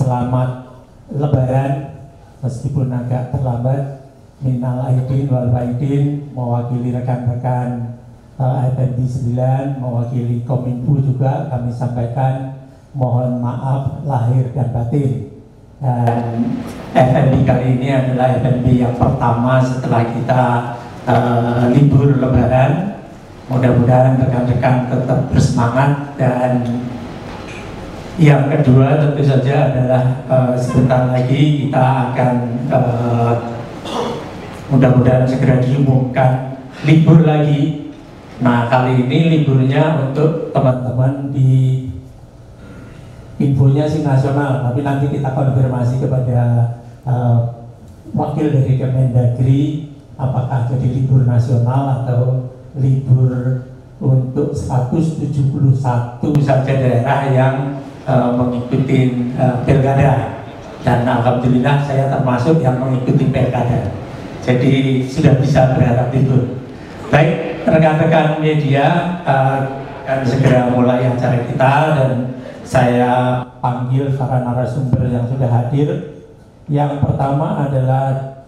selamat Lebaran meskipun agak terlambat. Minal aidin wal faidin, mewakili rekan-rekan FNB 9, mewakili Kominfo juga kami sampaikan mohon maaf lahir dan batin. Dan FNB kali ini adalah FNB yang pertama setelah kita libur Lebaran. Mudah-mudahan rekan-rekan tetap bersemangat, dan yang kedua tentu saja adalah sebentar lagi kita akan mudah-mudahan segera diumumkan libur lagi. Nah, kali ini liburnya untuk teman-teman di infonya sih nasional, tapi nanti kita konfirmasi kepada wakil dari Kemendagri apakah jadi libur nasional atau libur untuk 171 saja daerah yang mengikuti pilkada. Dan alhamdulillah saya termasuk yang mengikuti pilkada, jadi sudah bisa berharap libur. Baik, rekan-rekan media, akan segera mulai acara kita, dan saya panggil para narasumber yang sudah hadir. Yang pertama adalah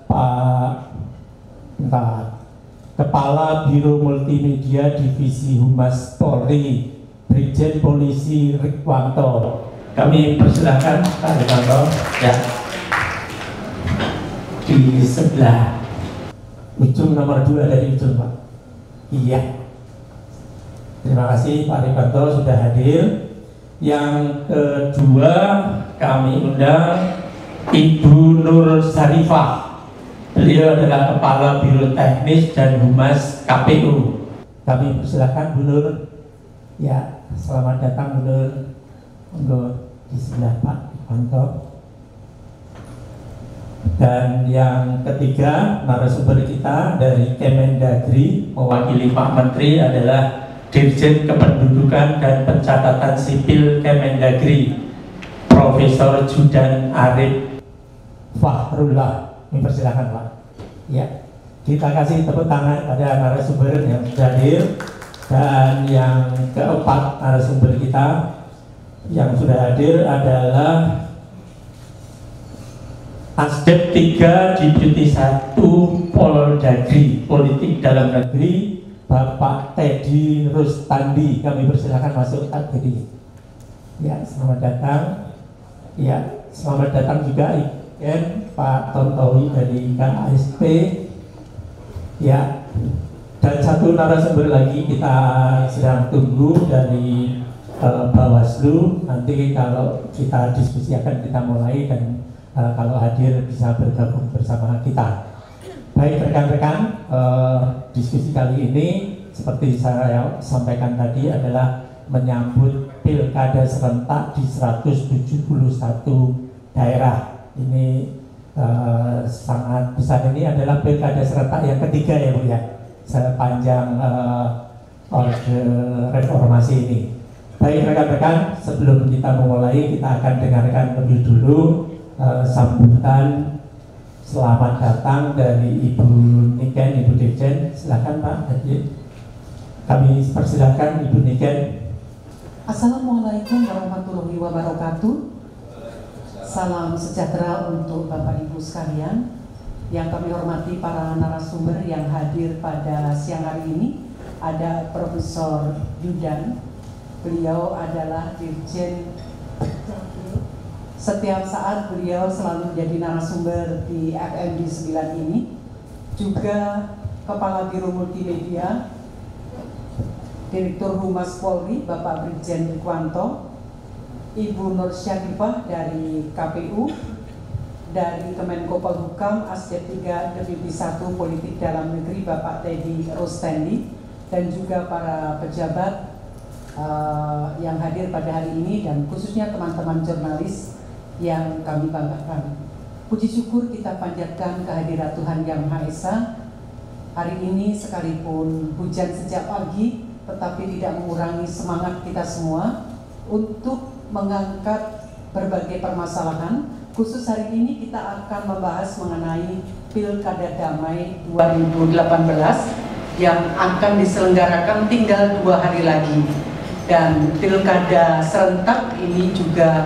Kepala Biro Multimedia Divisi Humas Polri, Brigjen Polisi Rikwanto. Kami persilahkan Pak Rikwanto ya, di sebelah ujung nomor 2 dari ujung, Pak. Iya. Terima kasih Pak Rikwanto sudah hadir. Yang kedua kami undang Ibu Nur Sarifah. Beliau adalah Kepala Biro Teknis dan Humas KPU. Kami persilakan Bu Nur. Ya, selamat datang Bu Nur. Monggo di sebelah Pak Rikwanto. Dan yang ketiga narasumber kita dari Kemendagri mewakili Pak Menteri adalah Dirjen Kependudukan dan Pencatatan Sipil Kemendagri, Profesor Judan Arif Fahrullah. Ini persilakan Pak. Ya, kita kasih tepuk tangan pada narasumber yang sudah hadir. Dan yang keempat narasumber kita yang sudah hadir adalah Asdep 3 Deputi 1 Poldagri Politik Dalam Negeri, Bapak Teddy Rustandi. Kami persilakan masuk Pak Teddy. Ya, selamat datang. Ya, selamat datang juga Pak Tontowi dari KASP. Ya, dan satu narasumber lagi kita sedang tunggu dari Bawaslu. Nanti kalau kita diskusi akan kita mulai, dan kalau hadir bisa bergabung bersama kita. Baik rekan-rekan, diskusi kali ini seperti saya sampaikan tadi adalah menyambut pilkada serentak di 171 daerah. Ini sangat besar. Ini adalah pilkada serentak yang ketiga ya Bu ya, sepanjang orde reformasi ini. Baik rekan-rekan, sebelum kita memulai, kita akan dengarkan lebih dulu sambutan selamat datang dari Ibu Niken, Ibu Dirjen. Silakan Pak Hadir. Kami persilakan Ibu Niken. Assalamualaikum warahmatullahi wabarakatuh. Salam sejahtera untuk Bapak Ibu sekalian. Yang kami hormati para narasumber yang hadir pada siang hari ini. Ada Profesor Judan. Beliau adalah Dirjen. Setiap saat beliau selalu menjadi narasumber di FNB 9 ini. Juga Kepala Biro Multimedia, Direktur Humas Polri, Bapak Brigjen Rikwanto, Ibu Nur Syarifah dari KPU, dari Kemenko Polhukam, Asdep 3 Deputi 1 Politik Dalam Negeri, Bapak Teddy Rustandi, dan juga para pejabat yang hadir pada hari ini, dan khususnya teman-teman jurnalis yang kami banggakan. Puji syukur kita panjatkan kehadirat Tuhan Yang Maha Esa. Hari ini sekalipun hujan sejak pagi, tetapi tidak mengurangi semangat kita semua untuk mengangkat berbagai permasalahan. Khusus hari ini kita akan membahas mengenai Pilkada Damai 2018 yang akan diselenggarakan tinggal 2 hari lagi. Dan Pilkada serentak ini juga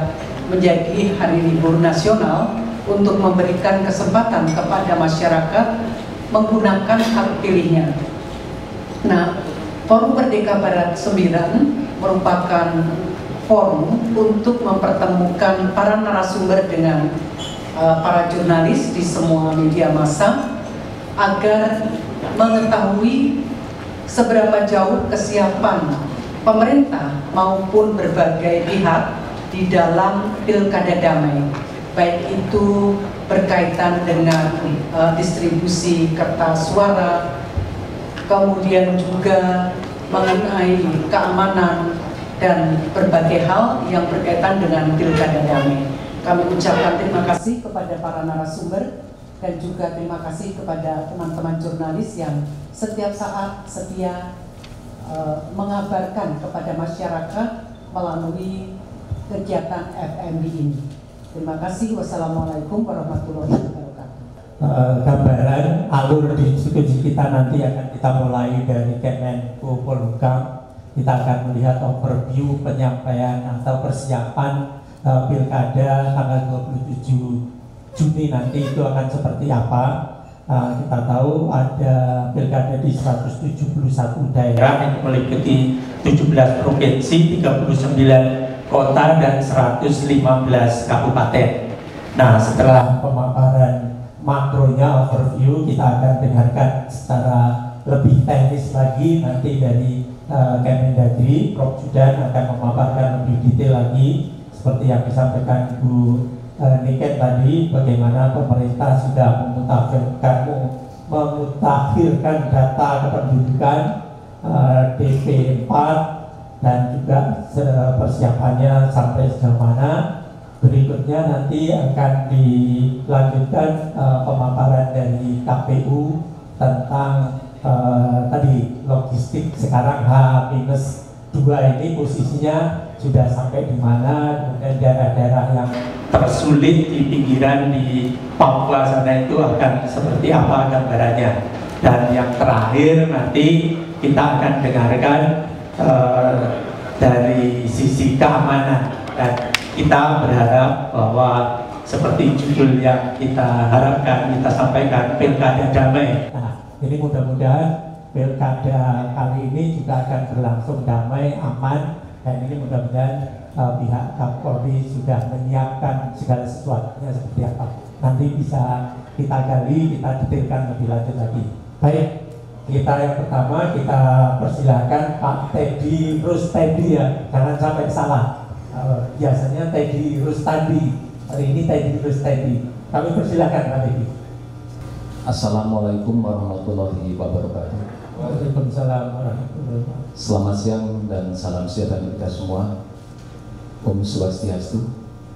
menjadi hari libur nasional untuk memberikan kesempatan kepada masyarakat menggunakan hak pilihnya. Nah, Forum Merdeka Barat 9 merupakan forum untuk mempertemukan para narasumber dengan para jurnalis di semua media massa agar mengetahui seberapa jauh kesiapan pemerintah maupun berbagai pihak di dalam pilkada damai, baik itu berkaitan dengan distribusi kertas suara, kemudian juga mengenai keamanan dan berbagai hal yang berkaitan dengan pilkada damai. Kami ucapkan terima kasih kepada para narasumber dan juga terima kasih kepada teman-teman jurnalis yang setiap saat setia mengabarkan kepada masyarakat melalui kegiatan FMB ini. Terima kasih. Wassalamualaikum warahmatullahi wabarakatuh. Gambaran alur diskusi kita nanti akan kita mulai dari Kemenko Polhukam. Kita akan melihat overview penyampaian atau persiapan pilkada tanggal 27 Juni nanti itu akan seperti apa. Kita tahu ada pilkada di 171 daerah yang meliputi 17 provinsi, 39 kota dan 115 kabupaten. Nah, setelah pemaparan makronya overview, kita akan dengarkan secara lebih teknis lagi nanti dari Kemendagri. Prof. Judan akan memaparkan lebih detail lagi seperti yang disampaikan Ibu Niken tadi, bagaimana pemerintah sudah memutakhirkan data kependudukan DP4 dan juga persiapannya sampai sejauh mana. Berikutnya nanti akan dilanjutkan pemaparan dari KPU tentang tadi logistik. Sekarang H-2 ini posisinya sudah sampai di mana, kemudian daerah-daerah yang tersulit di pinggiran di Papua sana itu akan seperti apa gambarannya. Dan yang terakhir nanti kita akan dengarkan dari sisi keamanan, dan kita berharap bahwa seperti judul yang kita harapkan, kita sampaikan, pilkada damai. Nah, ini mudah-mudahan pilkada kali ini juga akan berlangsung damai, aman, dan ini mudah-mudahan pihak Kapolri sudah menyiapkan segala sesuatunya seperti apa. Nanti bisa kita gali, kita detailkan lebih lanjut lagi. Baik. Kita yang pertama, kita persilahkan Pak Teddy Rustandi ya, jangan sampai salah. Biasanya Teddy Rustandi, hari ini Teddy Rustandi. Kami persilahkan Pak Teddy. Assalamualaikum warahmatullahi wabarakatuh. Waalaikumsalam warahmatullahi wabarakatuh. Selamat siang dan salam sejahtera kita semua. Om Swastiastu.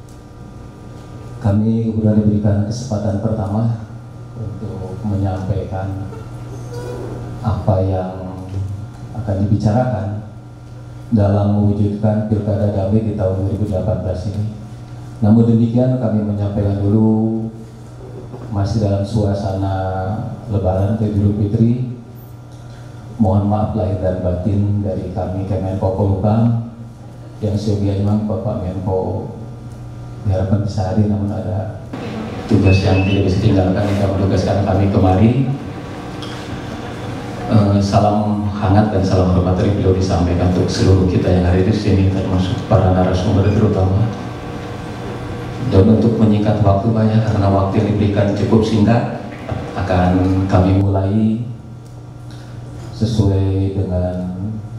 Kami kemudian diberikan kesempatan pertama untuk menyampaikan apa yang akan dibicarakan dalam mewujudkan pilkada damai di tahun 2018 ini. Namun demikian kami menyampaikan dulu masih dalam suasana Lebaran Idul Fitri. Mohon maaf lahir dan batin dari kami Kemenko Polhukam yang seyogianya memang Bapak Menko diharapkan bisa hadir, namun ada tugas yang tidak bisa ditinggalkan yang menugaskan kami kemari. Salam hangat dan salam hormat dari beliau disampaikan untuk seluruh kita yang hadir di sini, termasuk para narasumber terutama. Dan untuk menyingkat waktu banyak karena waktu yang diberikan cukup singkat, akan kami mulai sesuai dengan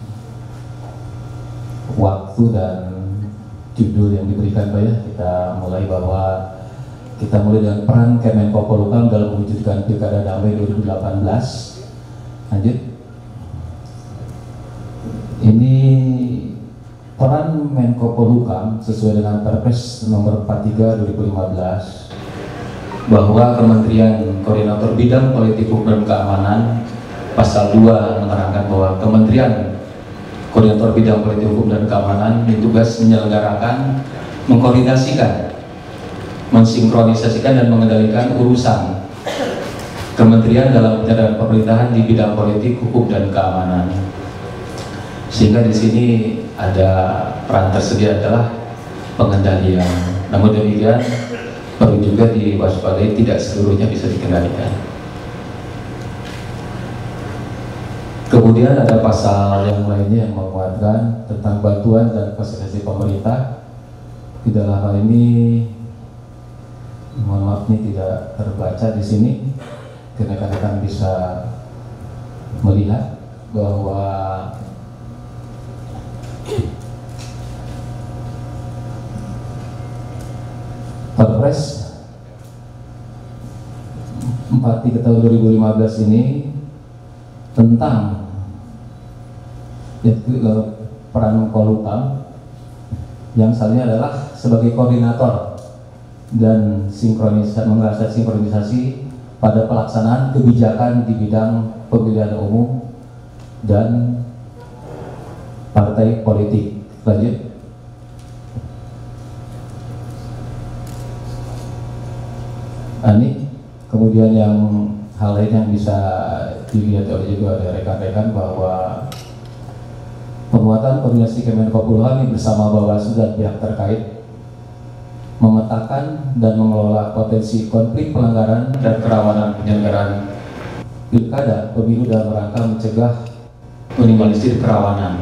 waktu dan judul yang diberikan Pak ya. Kita mulai dengan peran Kemenko Polhukam dalam mewujudkan pilkada damai 2018. Lanjut. Ini peran Menko Polhukam sesuai dengan Perpres nomor 43 2015 bahwa Kementerian Koordinator Bidang Politik Hukum dan Keamanan pasal 2 menerangkan bahwa Kementerian Koordinator Bidang Politik Hukum dan Keamanan ditugas menyelenggarakan, mengkoordinasikan, mensinkronisasikan dan mengendalikan urusan kementerian dalam penyelenggaraan pemerintahan di bidang politik, hukum, dan keamanan. Sehingga di sini ada peran tersedia adalah pengendalian. Namun demikian perlu juga diwaspadai tidak seluruhnya bisa dikendalikan. Kemudian ada pasal yang lainnya yang menguatkan tentang bantuan dan fasilitasi pemerintah. Di dalam hal ini, mohon maaf ini tidak terbaca di sini, karena rekan-rekan bisa melihat bahwa Perpres 43 tahun 2015 ini tentang peran Polhukam yang salahnya adalah sebagai koordinator dan sinkronisasi pada pelaksanaan kebijakan di bidang pemilihan umum dan partai politik. Lanjut. Ini kemudian yang hal lain yang bisa dilihat juga oleh rekan-rekan bahwa penguatan koordinasi Kemenkopolhukam bersama Bawaslu dan pihak terkait memetakan dan mengelola potensi konflik pelanggaran dan kerawanan penyelenggaraan pilkada pemilu dalam rangka mencegah minimalisir kerawanan.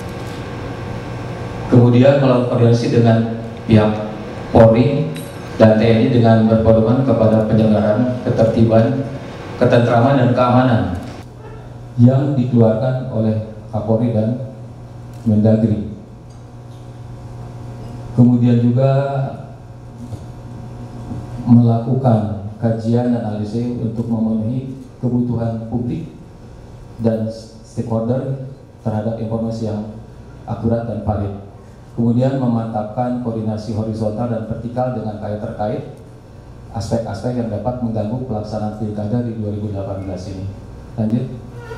Kemudian melakukan koordinasi dengan pihak Polri dan TNI dengan berpedoman kepada penyelenggaraan ketertiban, ketentraman dan keamanan yang dikeluarkan oleh Kapolri dan Mendagri. Kemudian juga melakukan kajian dan analisis untuk memenuhi kebutuhan publik dan stakeholder terhadap informasi yang akurat dan valid. Kemudian memantapkan koordinasi horizontal dan vertikal dengan pihak terkait aspek-aspek yang dapat mengganggu pelaksanaan pilkada di 2018 ini. Lanjut.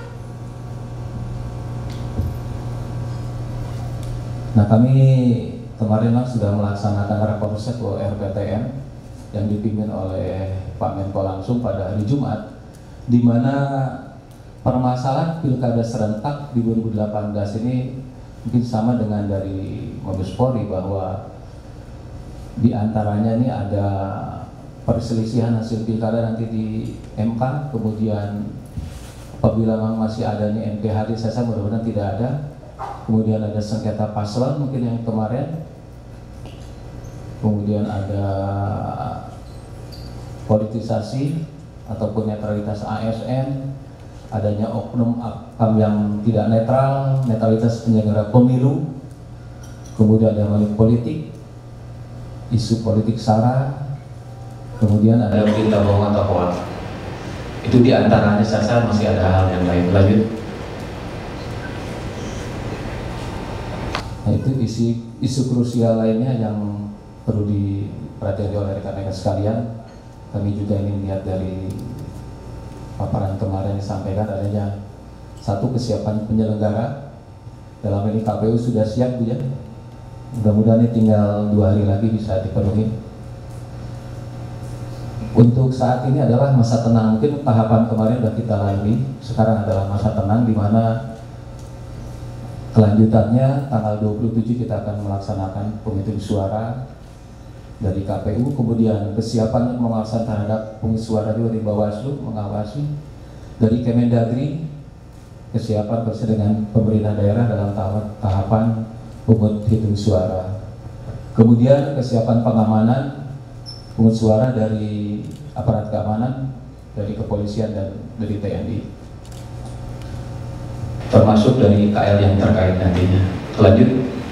Nah, kami kemarin sudah melaksanakan rakorset RPTM yang dipimpin oleh Pak Menko langsung pada hari Jumat, di mana permasalahan pilkada serentak di 2018 ini mungkin sama dengan dari Mabes Polri, bahwa di antaranya ini ada perselisihan hasil pilkada nanti di MK, kemudian apabila memang masih ada nih MPHD, saya mudah-mudahan tidak ada. Kemudian ada sengketa paslon mungkin yang kemarin, kemudian ada politisasi ataupun netralitas ASN, adanya oknum yang tidak netral, netralitas penyelenggara pemilu, kemudian ada money politik, isu politik sara, kemudian ada berita bohong atau hoax. Itu diantaranya saja, masih ada hal yang lain. Lanjut. Nah, itu isu krusial lainnya yang perlu diperhatikan oleh rekan-rekan sekalian. Kami juga ingin lihat dari paparan kemarin disampaikan adanya satu, kesiapan penyelenggara. Dalam ini KPU sudah siap, Bu ya. Mudah-mudahan ini tinggal 2 hari lagi bisa dipenuhi. Untuk saat ini adalah masa tenang. Mungkin tahapan kemarin sudah kita lalui. Sekarang adalah masa tenang, di mana kelanjutannya tanggal 27 kita akan melaksanakan penghitungan suara dari KPU, kemudian kesiapan pengawasan terhadap penghitungan suara juga di Bawaslu, mengawasi dari Kemendagri, kesiapan bersama dengan pemerintah daerah dalam tahapan penghitungan suara. Kemudian kesiapan pengamanan penghitungan suara dari aparat keamanan, dari kepolisian dan dari TNI, termasuk dari KL yang terkait nantinya. Lanjut.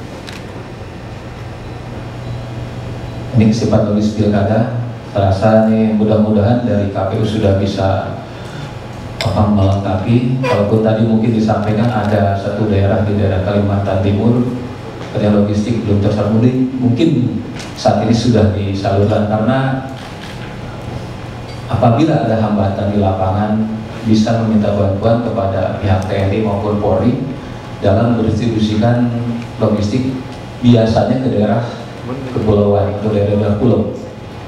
Ini sifat logis pilkada. Terasa nih mudah-mudahan dari KPU sudah bisa melengkapi. Walaupun tadi mungkin disampaikan ada satu daerah di daerah Kalimantan Timur yang logistik belum tersalurkan, mungkin saat ini sudah disalurkan, karena apabila ada hambatan di lapangan bisa meminta bantuan kepada pihak TNI maupun Polri dalam mendistribusikan logistik, biasanya ke daerah kepulauan, ke daerah pulau.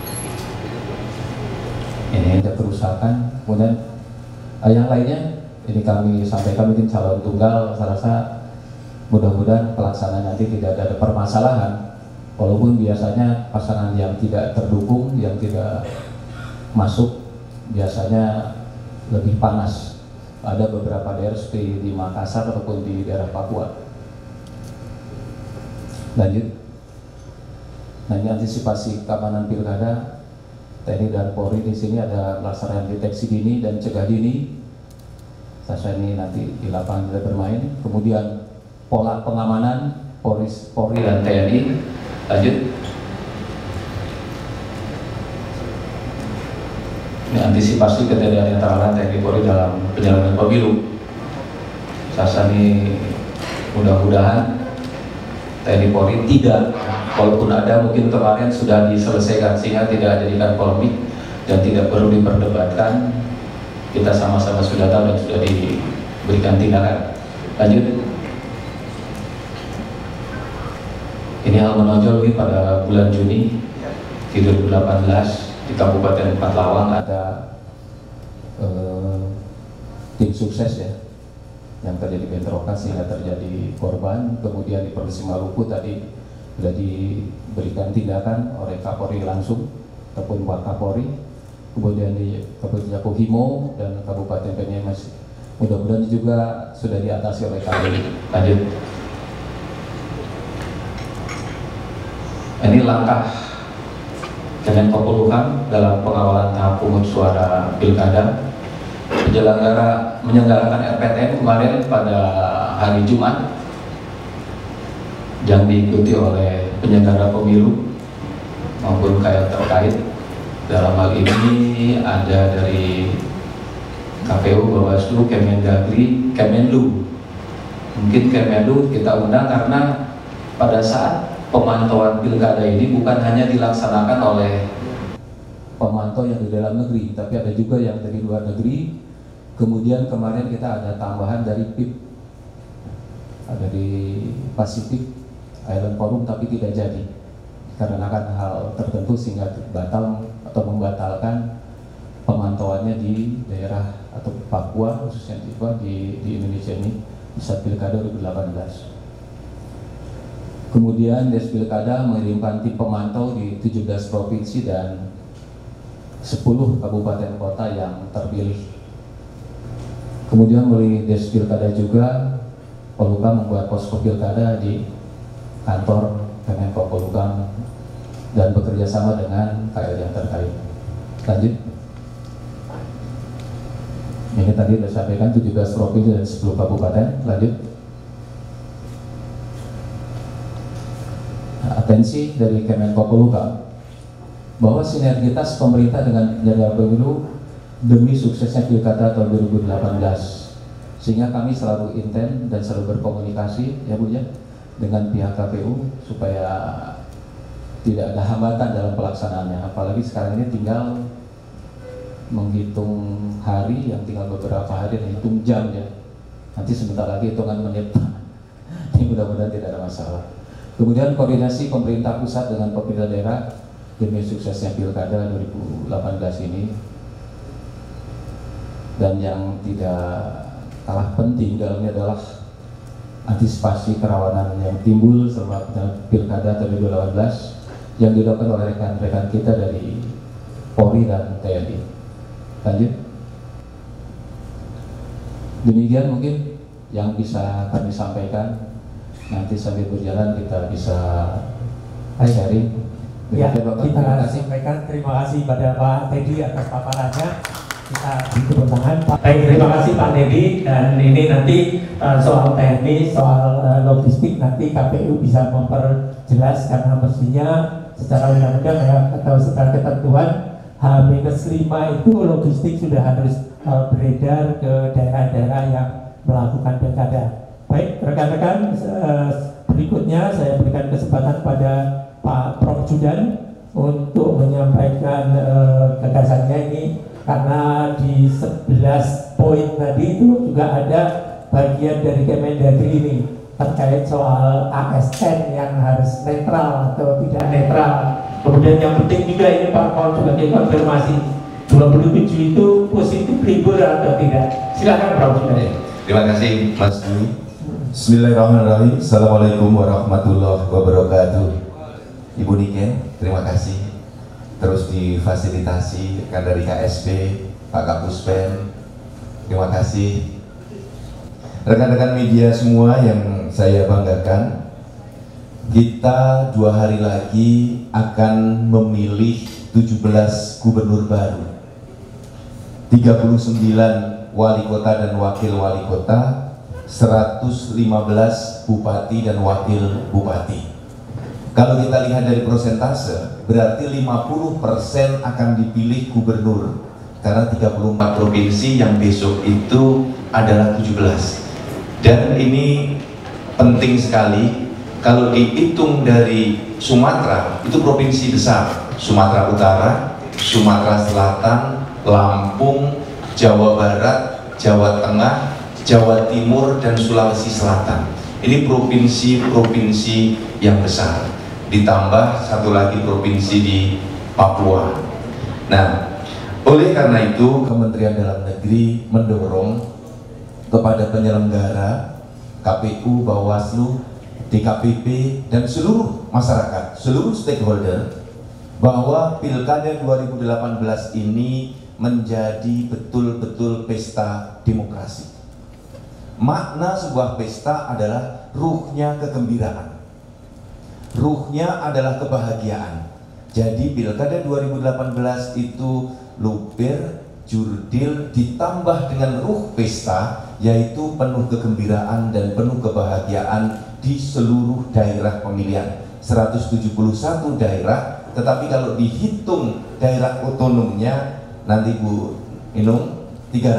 Ini ada kerusakan. Kemudian yang lainnya ini kami sampaikan, mungkin calon tunggal, saya rasa mudah-mudahan pelaksanaan nanti tidak ada permasalahan. Walaupun biasanya pasangan yang tidak terdukung, yang tidak masuk, biasanya lebih panas. Ada beberapa daerah seperti di Makassar ataupun di daerah Papua. Lanjut. Nah, ini antisipasi keamanan pilkada. TNI dan Polri di sini ada pelaksanaan deteksi dini dan cegah dini. Saya ini nanti di lapangan kita bermain. Kemudian pola pengamanan Polri dan TNI. Lanjut. Ini antisipasi ketidaknetralan TNI Polri dalam penyelenggaraan pemilu. Saya ini mudah-mudahan TNI Polri tidak, walaupun ada mungkin kemarin sudah diselesaikan sehingga tidak jadikan polemik dan tidak perlu diperdebatkan. Kita sama-sama sudah tahu dan sudah diberikan tindakan. Lanjut. Ini hal menonjol pada bulan Juni 2018 di Kabupaten Pathlawang ada tim sukses ya yang terjadi bentrokan sehingga terjadi korban. Kemudian di Provinsi Maluku tadi sudah diberikan tindakan oleh Kapolri langsung ataupun Wakapolri. Kemudian di Kabupaten Yakuhimo dan Kabupaten Penyes mudah-mudahan juga sudah diatasi oleh KPI. Lanjut. Ini langkah Kemenko Polhukam dalam pengawalan tahap pungut suara pilkada. Menyelenggarakan RPTM kemarin pada hari Jumat yang diikuti oleh penyelenggara pemilu maupun KL terkait. Dalam hal ini ada dari KPU, Bawaslu, Kemendagri, Kemenlu. Mungkin Kemenlu kita undang karena pada saat pemantauan pilkada ini bukan hanya dilaksanakan oleh pemantau yang di dalam negeri, tapi ada juga yang dari luar negeri. Kemudian kemarin kita ada tambahan dari PIP, ada di Pacific Island Forum, tapi tidak jadi karena kan hal tertentu sehingga batal atau membatalkan pemantauannya di daerah atau Papua khususnya di Indonesia ini saat pilkada 2018. Kemudian Des Pilkada mengirimkan tim pemantau di 17 provinsi dan 10 kabupaten kota yang terpilih. Kemudian melalui Des Pilkada juga Polhukam membuat posko pilkada di kantor Kemenko Polhukam dan bekerja sama dengan KL yang terkait. Lanjut. Ini tadi sudah sampaikan 17 provinsi dan 10 kabupaten. Lanjut. Atensi dari Kemenko Polhukam bahwa sinergitas pemerintah dengan penyelenggara pemilu demi suksesnya pilkada tahun 2018, sehingga kami selalu intent dan selalu berkomunikasi ya Bu ya dengan pihak KPU supaya tidak ada hambatan dalam pelaksanaannya. Apalagi sekarang ini tinggal menghitung hari, yang tinggal beberapa hari dan hitung jam ya. Nanti sebentar lagi hitungan menit. Ini mudah-mudahan tidak ada masalah. Kemudian koordinasi pemerintah pusat dengan pemerintah daerah demi suksesnya pilkada 2018 ini. Dan yang tidak kalah penting dalamnya adalah antisipasi kerawanan yang timbul selama pilkada 2018 yang dilakukan oleh rekan-rekan kita dari Polri dan TNI. Lanjut. Demikian mungkin yang bisa kami sampaikan. Nanti sambil berjalan kita bisa sharing. Ya, kita sampaikan terima kasih pada Pak Teddy atas paparannya. Kita beri tepuk tangan. Baik, terima kasih Pak Teddy. Dan ini nanti soal teknis, soal logistik nanti KPU bisa memperjelas karena mestinya secara undang-undang ya atau secara ketentuan H-5 itu logistik sudah harus beredar ke daerah-daerah yang melakukan pilkada. Baik, rekan-rekan, berikutnya saya berikan kesempatan pada Pak Prof. Judan untuk menyampaikan gagasannya ini, karena di 11 poin tadi itu juga ada bagian dari Kemendagri ini terkait soal ASN yang harus netral atau tidak netral. Kemudian yang penting juga ini Pak Paul juga konfirmasi 27 itu positif libur atau tidak. Silakan Prof. Judan. Terima kasih Mas Dwi. Bismillahirrahmanirrahim. Assalamualaikum warahmatullahi wabarakatuh. Ibu Niken, terima kasih. Terus difasilitasi kan dari KSP, Pak Kapuspen, terima kasih. Rekan-rekan media semua yang saya banggakan, kita 2 hari lagi akan memilih 17 gubernur baru, 39 wali kota dan wakil wali kota, 115 bupati dan wakil bupati. Kalau kita lihat dari persentase, berarti 50% akan dipilih gubernur, karena 34 provinsi yang besok itu adalah 17. Dan ini penting sekali, kalau dihitung dari Sumatera, itu provinsi besar, Sumatera Utara, Sumatera Selatan, Lampung, Jawa Barat, Jawa Tengah, Jawa Timur, dan Sulawesi Selatan. Ini provinsi-provinsi yang besar, ditambah satu lagi provinsi di Papua. Nah, oleh karena itu Kementerian Dalam Negeri mendorong kepada penyelenggara, KPU, Bawaslu, DKPP, dan seluruh masyarakat, seluruh stakeholder, bahwa Pilkada 2018 ini menjadi betul-betul pesta demokrasi. Makna sebuah pesta adalah ruhnya kegembiraan, ruhnya adalah kebahagiaan. Jadi Pilkada 2018 itu luber, jurdil, ditambah dengan ruh pesta, yaitu penuh kegembiraan dan penuh kebahagiaan di seluruh daerah pemilihan. 171 daerah, tetapi kalau dihitung daerah otonomnya, nanti Bu Inung,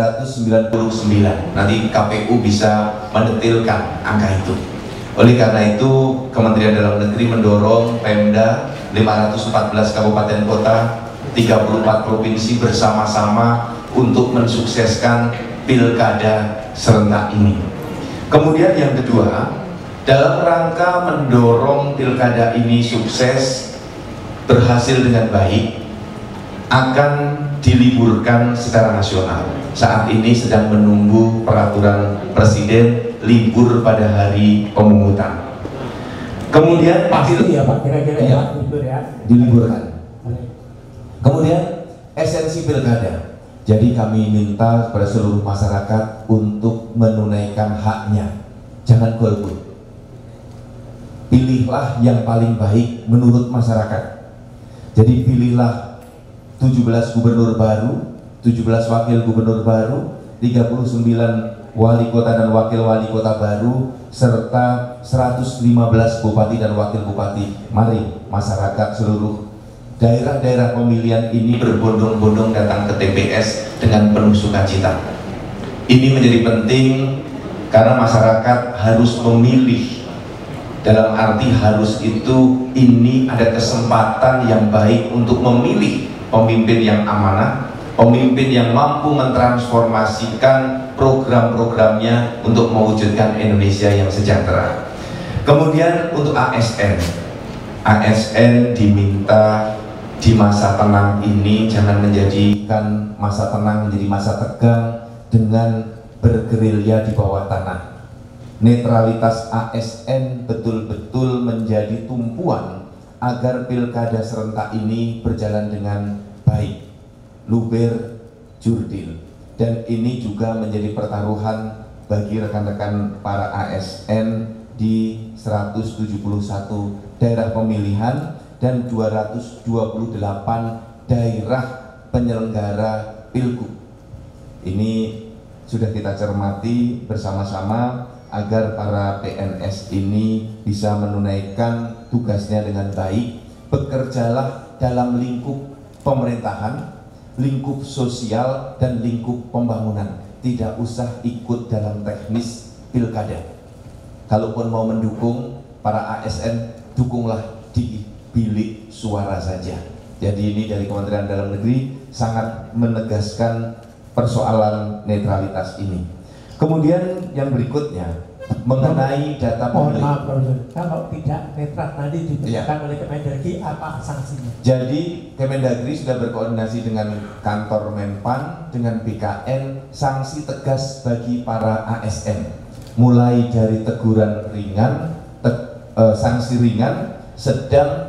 399. Nanti KPU bisa mendetilkan angka itu. Oleh karena itu, Kementerian Dalam Negeri mendorong Pemda 514 kabupaten kota, 34 provinsi bersama-sama untuk mensukseskan pilkada serentak ini. Kemudian yang kedua, dalam rangka mendorong pilkada ini sukses, berhasil dengan baik, akan diliburkan secara nasional. Saat ini sedang menunggu peraturan Presiden libur pada hari pemungutan. Kemudian pasti ya Pak, kira-kira ya, libur ya. Diliburkan. Kemudian esensi pilkada. Jadi kami minta kepada seluruh masyarakat untuk menunaikan haknya. Jangan golput. Pilihlah yang paling baik menurut masyarakat. Jadi pilihlah 17 gubernur baru, 17 wakil gubernur baru, 39 wali kota dan wakil wali kota baru, serta 115 bupati dan wakil bupati. Mari masyarakat seluruh daerah-daerah pemilihan ini berbondong-bondong datang ke TPS dengan penuh sukacita. Ini menjadi penting karena masyarakat harus memilih. Dalam arti harus itu, ini ada kesempatan yang baik untuk memilih pemimpin yang amanah, pemimpin yang mampu mentransformasikan program-programnya untuk mewujudkan Indonesia yang sejahtera. Kemudian untuk ASN diminta di masa tenang ini jangan menjadikan masa tenang menjadi masa tegang dengan bergerilya di bawah tanah. Netralitas ASN betul-betul menjadi tumpuan agar pilkada serentak ini berjalan dengan baik, luber, jurdil. Dan ini juga menjadi pertaruhan bagi rekan-rekan para ASN di 171 daerah pemilihan dan 228 daerah penyelenggara pilgub. Ini sudah kita cermati bersama-sama agar para PNS ini bisa menunaikan tugasnya dengan baik. Bekerjalah dalam lingkup pemerintahan, lingkup sosial, dan lingkup pembangunan. Tidak usah ikut dalam teknis pilkada. Kalaupun mau mendukung para ASN, dukunglah di bilik suara saja. Jadi ini dari Kementerian Dalam Negeri sangat menegaskan persoalan netralitas ini. Kemudian yang berikutnya mengenai data pemilih. Maaf, kalau tidak netral nanti diberikan oleh Kemendagri, apa sanksinya? Jadi Kemendagri sudah berkoordinasi dengan kantor Menpan, dengan BKN, sanksi tegas bagi para ASN, mulai dari teguran ringan, sanksi ringan, sedang,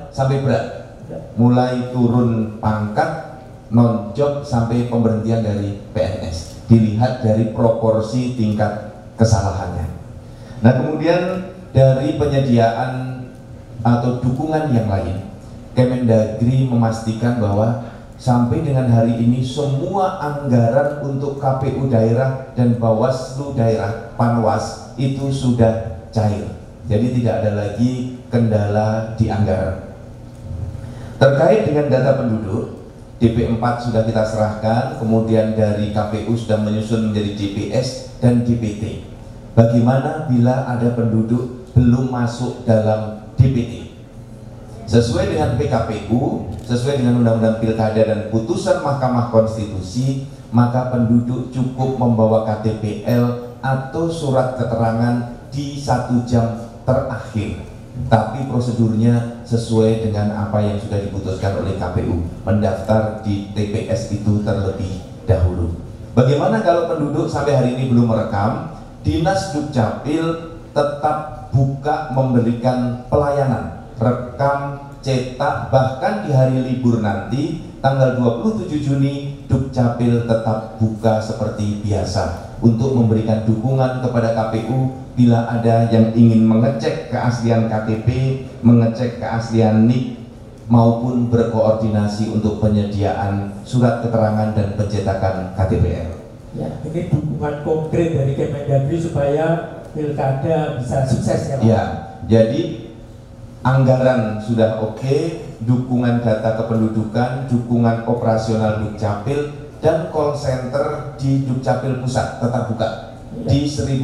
sampai berat, mulai turun pangkat, non job sampai pemberhentian dari PNS, dilihat dari proporsi tingkat kesalahannya. Nah, kemudian dari penyediaan atau dukungan yang lain, Kemendagri memastikan bahwa sampai dengan hari ini semua anggaran untuk KPU daerah dan Bawaslu daerah Panwas itu sudah cair. Jadi tidak ada lagi kendala di anggaran. Terkait dengan data penduduk, DP4 sudah kita serahkan, kemudian dari KPU sudah menyusun menjadi DPS dan DPT. Bagaimana bila ada penduduk belum masuk dalam DPT? Sesuai dengan PKPU, sesuai dengan Undang-Undang Pilkada dan putusan Mahkamah Konstitusi, maka penduduk cukup membawa KTPL atau surat keterangan di 1 jam terakhir. Tapi prosedurnya sesuai dengan apa yang sudah diputuskan oleh KPU, mendaftar di TPS itu terlebih dahulu. Bagaimana kalau penduduk sampai hari ini belum merekam? Dinas Dukcapil tetap buka memberikan pelayanan rekam, cetak, bahkan di hari libur nanti tanggal 27 Juni Dukcapil tetap buka seperti biasa untuk memberikan dukungan kepada KPU bila ada yang ingin mengecek keaslian KTP, mengecek keaslian NIK, maupun berkoordinasi untuk penyediaan surat keterangan dan pencetakan KTPL. Ya, ini dukungan konkret dari Kemendagri supaya pilkada bisa sukses ya Pak? Ya, jadi anggaran sudah oke, dukungan data kependudukan, dukungan operasional Dukcapil, dan call center di Dukcapil Pusat tetap buka di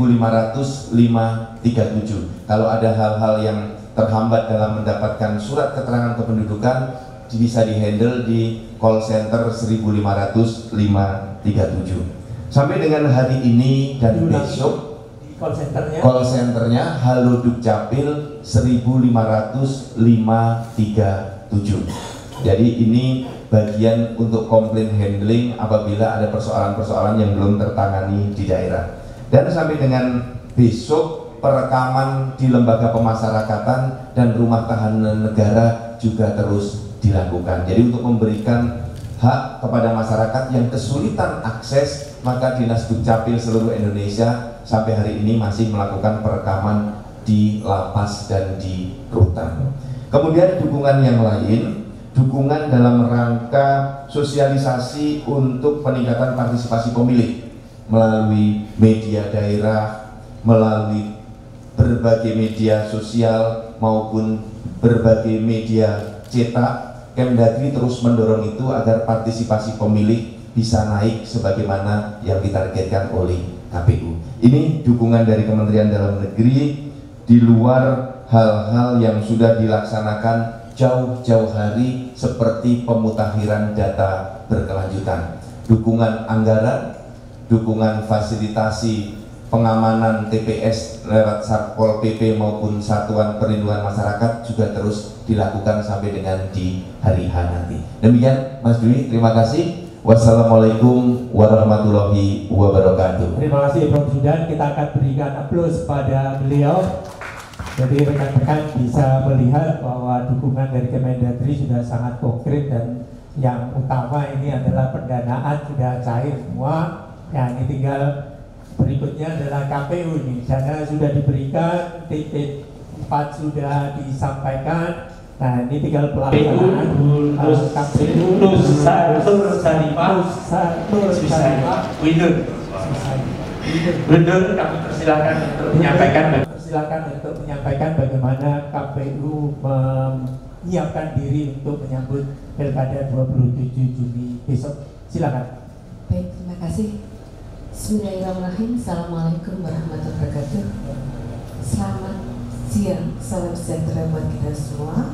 1.505.37. Kalau ada hal-hal yang terhambat dalam mendapatkan surat keterangan kependudukan, bisa dihandle di call center 1.505.37. Sampai dengan hari ini dan besok, call centernya Halo Dukcapil 1.505.37. Jadi ini bagian untuk komplain handling apabila ada persoalan-persoalan yang belum tertangani di daerah. Dan sampai dengan besok perekaman di lembaga pemasyarakatan dan rumah tahanan negara juga terus dilakukan. Jadi untuk memberikan hak kepada masyarakat yang kesulitan akses, maka Dinas Dukcapil seluruh Indonesia sampai hari ini masih melakukan perekaman di lapas dan di rutan. Kemudian dukungan yang lain, dukungan dalam rangka sosialisasi untuk peningkatan partisipasi pemilih melalui media daerah, melalui berbagai media sosial maupun berbagai media cetak. Kemendagri terus mendorong itu agar partisipasi pemilih bisa naik sebagaimana yang ditargetkan oleh KPU. Ini dukungan dari Kementerian Dalam Negeri di luar hal-hal yang sudah dilaksanakan jauh-jauh hari seperti pemutakhiran data berkelanjutan, dukungan anggaran, dukungan fasilitasi pengamanan TPS lewat Satpol PP maupun Satuan Perlindungan Masyarakat juga terus dilakukan sampai dengan di hari H nanti. Demikian Mas Dwi, terima kasih. Wassalamualaikum warahmatullahi wabarakatuh. Terima kasih Prof. Zudan, kita akan berikan aplaus pada beliau. Jadi rekan-rekan bisa melihat bahwa dukungan dari Kemendagri sudah sangat konkret dan yang utama ini adalah pendanaan sudah cair semua. Ya, ini tinggal berikutnya adalah KPU ini, dana sudah diberikan, TP4 sudah disampaikan. Nah, ini tinggal pelaksanaan. KPU Windur, kami persilakan untuk menyampaikan bagaimana KPU menyiapkan diri untuk menyambut Pilkada 27 Juni besok. Silakan. Baik, terima kasih. Bismillahirrahmanirrahim. Assalamualaikum warahmatullahi wabarakatuh. Selamat siang, salam sejahtera buat kita semua.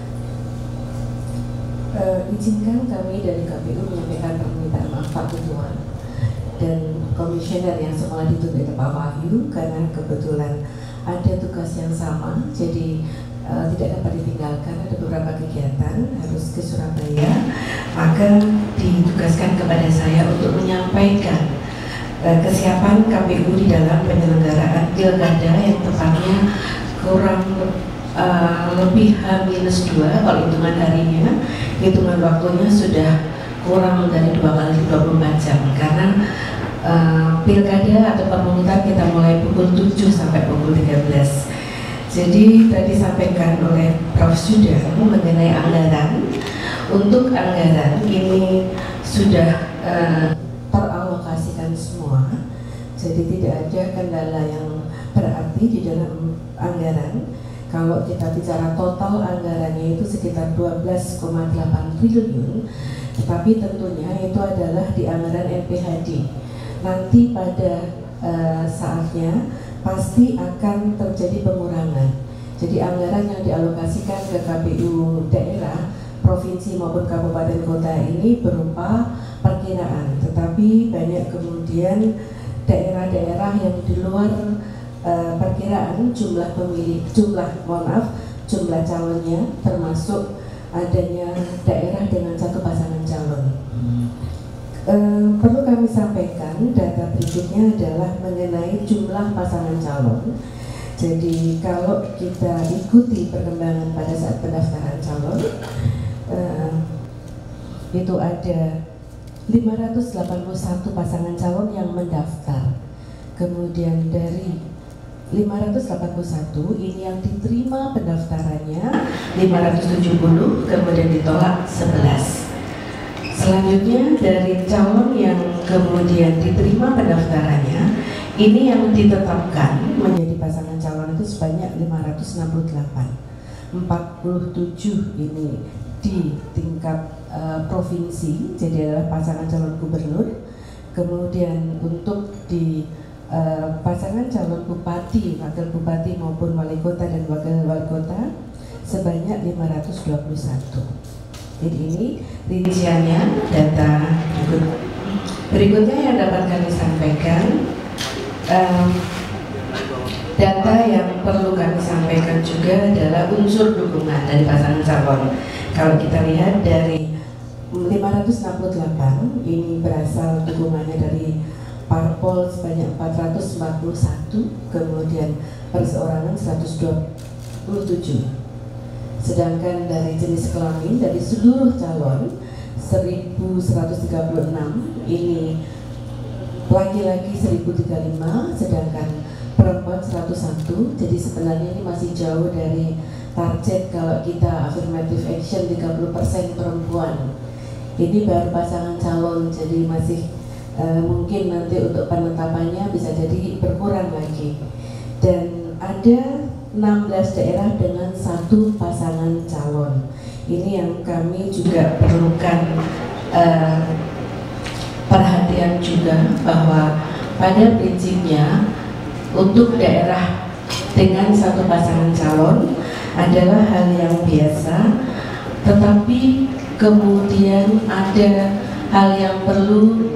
Izinkan kami dari KPU menyampaikan permintaan maaf Pak Ketua dan komisioner yang semula dituntut Pak Wahyu karena kebetulan ada tugas yang sama, jadi tidak dapat ditinggalkan. Ada beberapa kegiatan harus ke Surabaya, maka ditugaskan kepada saya untuk menyampaikan kesiapan KPU di dalam penyelenggaraan pilkada yang tepatnya kurang lebih H-2 kalau hitungan harinya, hitungan waktunya sudah kurang dari 2 kali 24 jam karena pilkada atau pemungutan kita mulai pukul 7 sampai pukul 13. Jadi tadi sampaikan oleh Prof. Sudah mengenai anggaran. Untuk anggaran ini sudah teralokasikan semua. Jadi tidak ada kendala yang berarti di dalam anggaran. Kalau kita bicara total anggarannya itu sekitar 12,8 triliun, tetapi tentunya itu adalah di anggaran NPHD. Nanti pada saatnya pasti akan terjadi pengurangan. Jadi anggaran yang dialokasikan ke KPU daerah, provinsi maupun kabupaten kota ini berupa perkiraan, tetapi banyak kemudian daerah-daerah yang di luar perkiraan jumlah calonnya, termasuk adanya daerah dengan satu pasangan calon. Perlu kami sampaikan data berikutnya adalah mengenai jumlah pasangan calon. Jadi kalau kita ikuti perkembangan pada saat pendaftaran calon, itu ada 581 pasangan calon yang mendaftar. Kemudian dari 581 ini yang diterima pendaftarannya 570, kemudian ditolak 11. Selanjutnya dari calon yang kemudian diterima pendaftarannya, ini yang ditetapkan menjadi pasangan calon itu sebanyak 568. 47 ini di tingkat provinsi, jadi adalah pasangan calon gubernur. Kemudian untuk di pasangan calon bupati, wakil bupati maupun wali kota dan wakil wali kota sebanyak 521. Jadi ini rinciannya data berikutnya yang dapat kami sampaikan. Data yang perlu kami sampaikan juga adalah unsur dukungan dari pasangan calon. Kalau kita lihat dari 568 ini berasal dukungannya dari parpol sebanyak 441, kemudian perseorangan 127. Sedangkan dari jenis kelamin dari seluruh calon 1136 ini laki-laki 1035, sedangkan perempuan 101. Jadi sebenarnya ini masih jauh dari target kalau kita affirmative action 30% perempuan. Ini baru pasangan calon, jadi masih mungkin nanti untuk penetapannya bisa jadi berkurang lagi. Dan ada 16 daerah dengan satu pasangan calon. Ini yang kami juga perlukan perhatian juga, bahwa pada prinsipnya untuk daerah dengan satu pasangan calon adalah hal yang biasa, tetapi kemudian ada hal yang perlu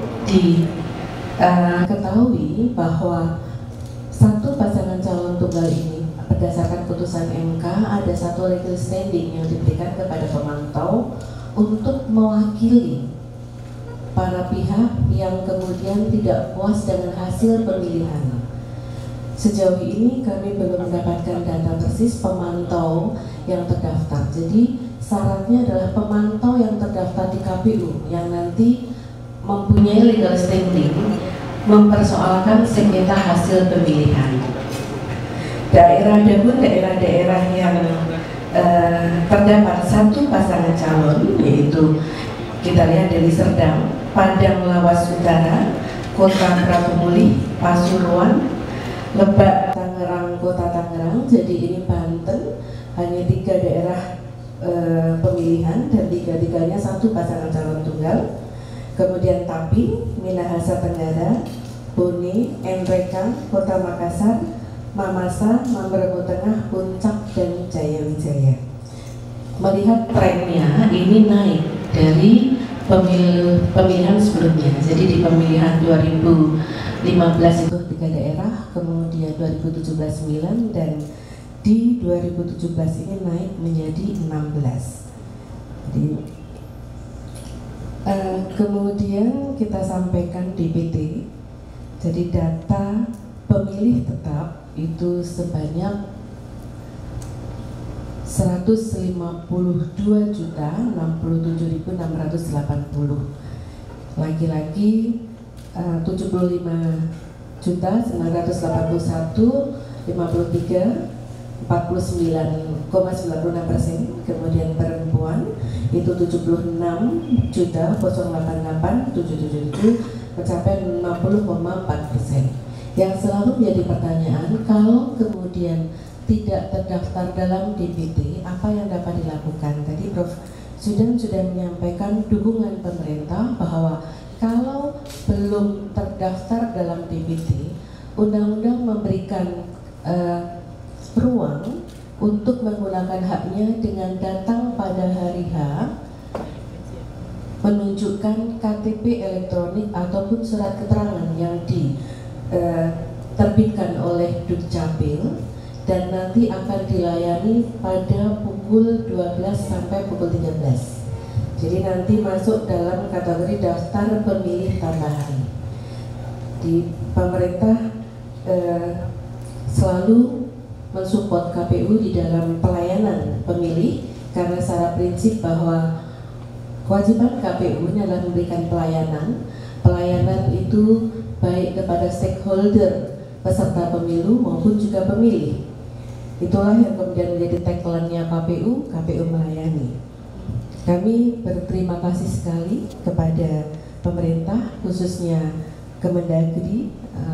diketahui bahwa satu pasangan calon tunggal ini berdasarkan putusan MK ada satu legal standing yang diberikan kepada pemantau untuk mewakili para pihak yang kemudian tidak puas dengan hasil pemilihan. Sejauh ini kami belum mendapatkan data persis pemantau yang terdaftar. Jadi syaratnya adalah pemantau yang terdaftar di KPU yang nanti mempunyai legal standing mempersoalkan sengketa hasil pemilihan. Ada pun daerah-daerah yang terdapat satu pasangan calon, yaitu kita lihat dari Serdang, Padang Lawas Utara, Kota Pratumuli, Pasuruan, Lebak, Tangerang, Kota Tangerang. Jadi ini Banten, hanya 3 daerah pemilihan dan 3-tiganya satu pasangan calon tunggal. Kemudian Tapin, Minahasa Tenggara, Bone, NPK, Kota Makassar, Mamasa, Mamberamo Tengah, Puncak, dan Jayawijaya. Melihat trennya ini naik dari pemilihan sebelumnya. Jadi di pemilihan 2015 itu 3 daerah, kemudian 2017 9, dan di 2017 ini naik menjadi 16. Jadi, kemudian kita sampaikan DPT. Jadi data pemilih tetap itu sebanyak 152.067.680. Laki-laki 75.981.53, 49,96%. Kemudian perempuan itu 76.088.777, mencapai 50,4%. Yang selalu menjadi pertanyaan, kalau kemudian tidak terdaftar dalam DPT, apa yang dapat dilakukan? Tadi Prof. Zudan sudah menyampaikan dukungan pemerintah bahwa kalau belum terdaftar dalam DPT, undang-undang memberikan ruang untuk menggunakan haknya dengan datang pada hari H, menunjukkan KTP elektronik ataupun surat keterangan yang diterbitkan oleh Dukcapil, dan nanti akan dilayani pada pukul 12 sampai pukul 13. Jadi nanti masuk dalam kategori daftar pemilih tambahan. Di pemerintah selalu mensupport KPU di dalam pelayanan pemilih, karena secara prinsip bahwa kewajiban KPU ini adalah memberikan pelayanan. Pelayanan itu baik kepada stakeholder peserta pemilu maupun juga pemilih. Itulah yang kemudian menjadi tagline-nya KPU, KPU melayani. Kami berterima kasih sekali kepada pemerintah, khususnya Kemendagri,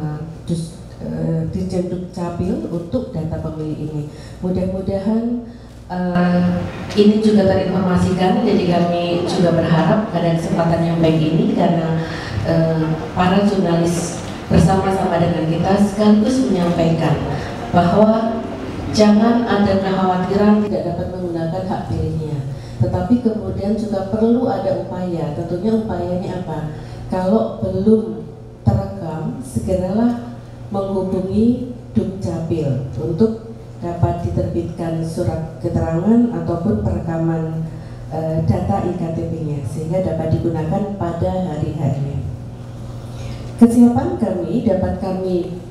Dirjen Dukcapil untuk data pemilih ini. Mudah-mudahan ini juga terinformasikan, jadi kami juga berharap pada kesempatan yang baik ini, karena para jurnalis bersama-sama dengan kita sekaligus menyampaikan bahwa jangan ada kekhawatiran tidak dapat menggunakan hak pilihnya, tetapi kemudian juga perlu ada upaya. Tentunya upayanya apa? Kalau belum terekam, segeralah menghubungi Dukcapil untuk dapat diterbitkan surat keterangan ataupun perekaman data iktp-nya, sehingga dapat digunakan pada hari-harinya. Kesiapan kami dapat kami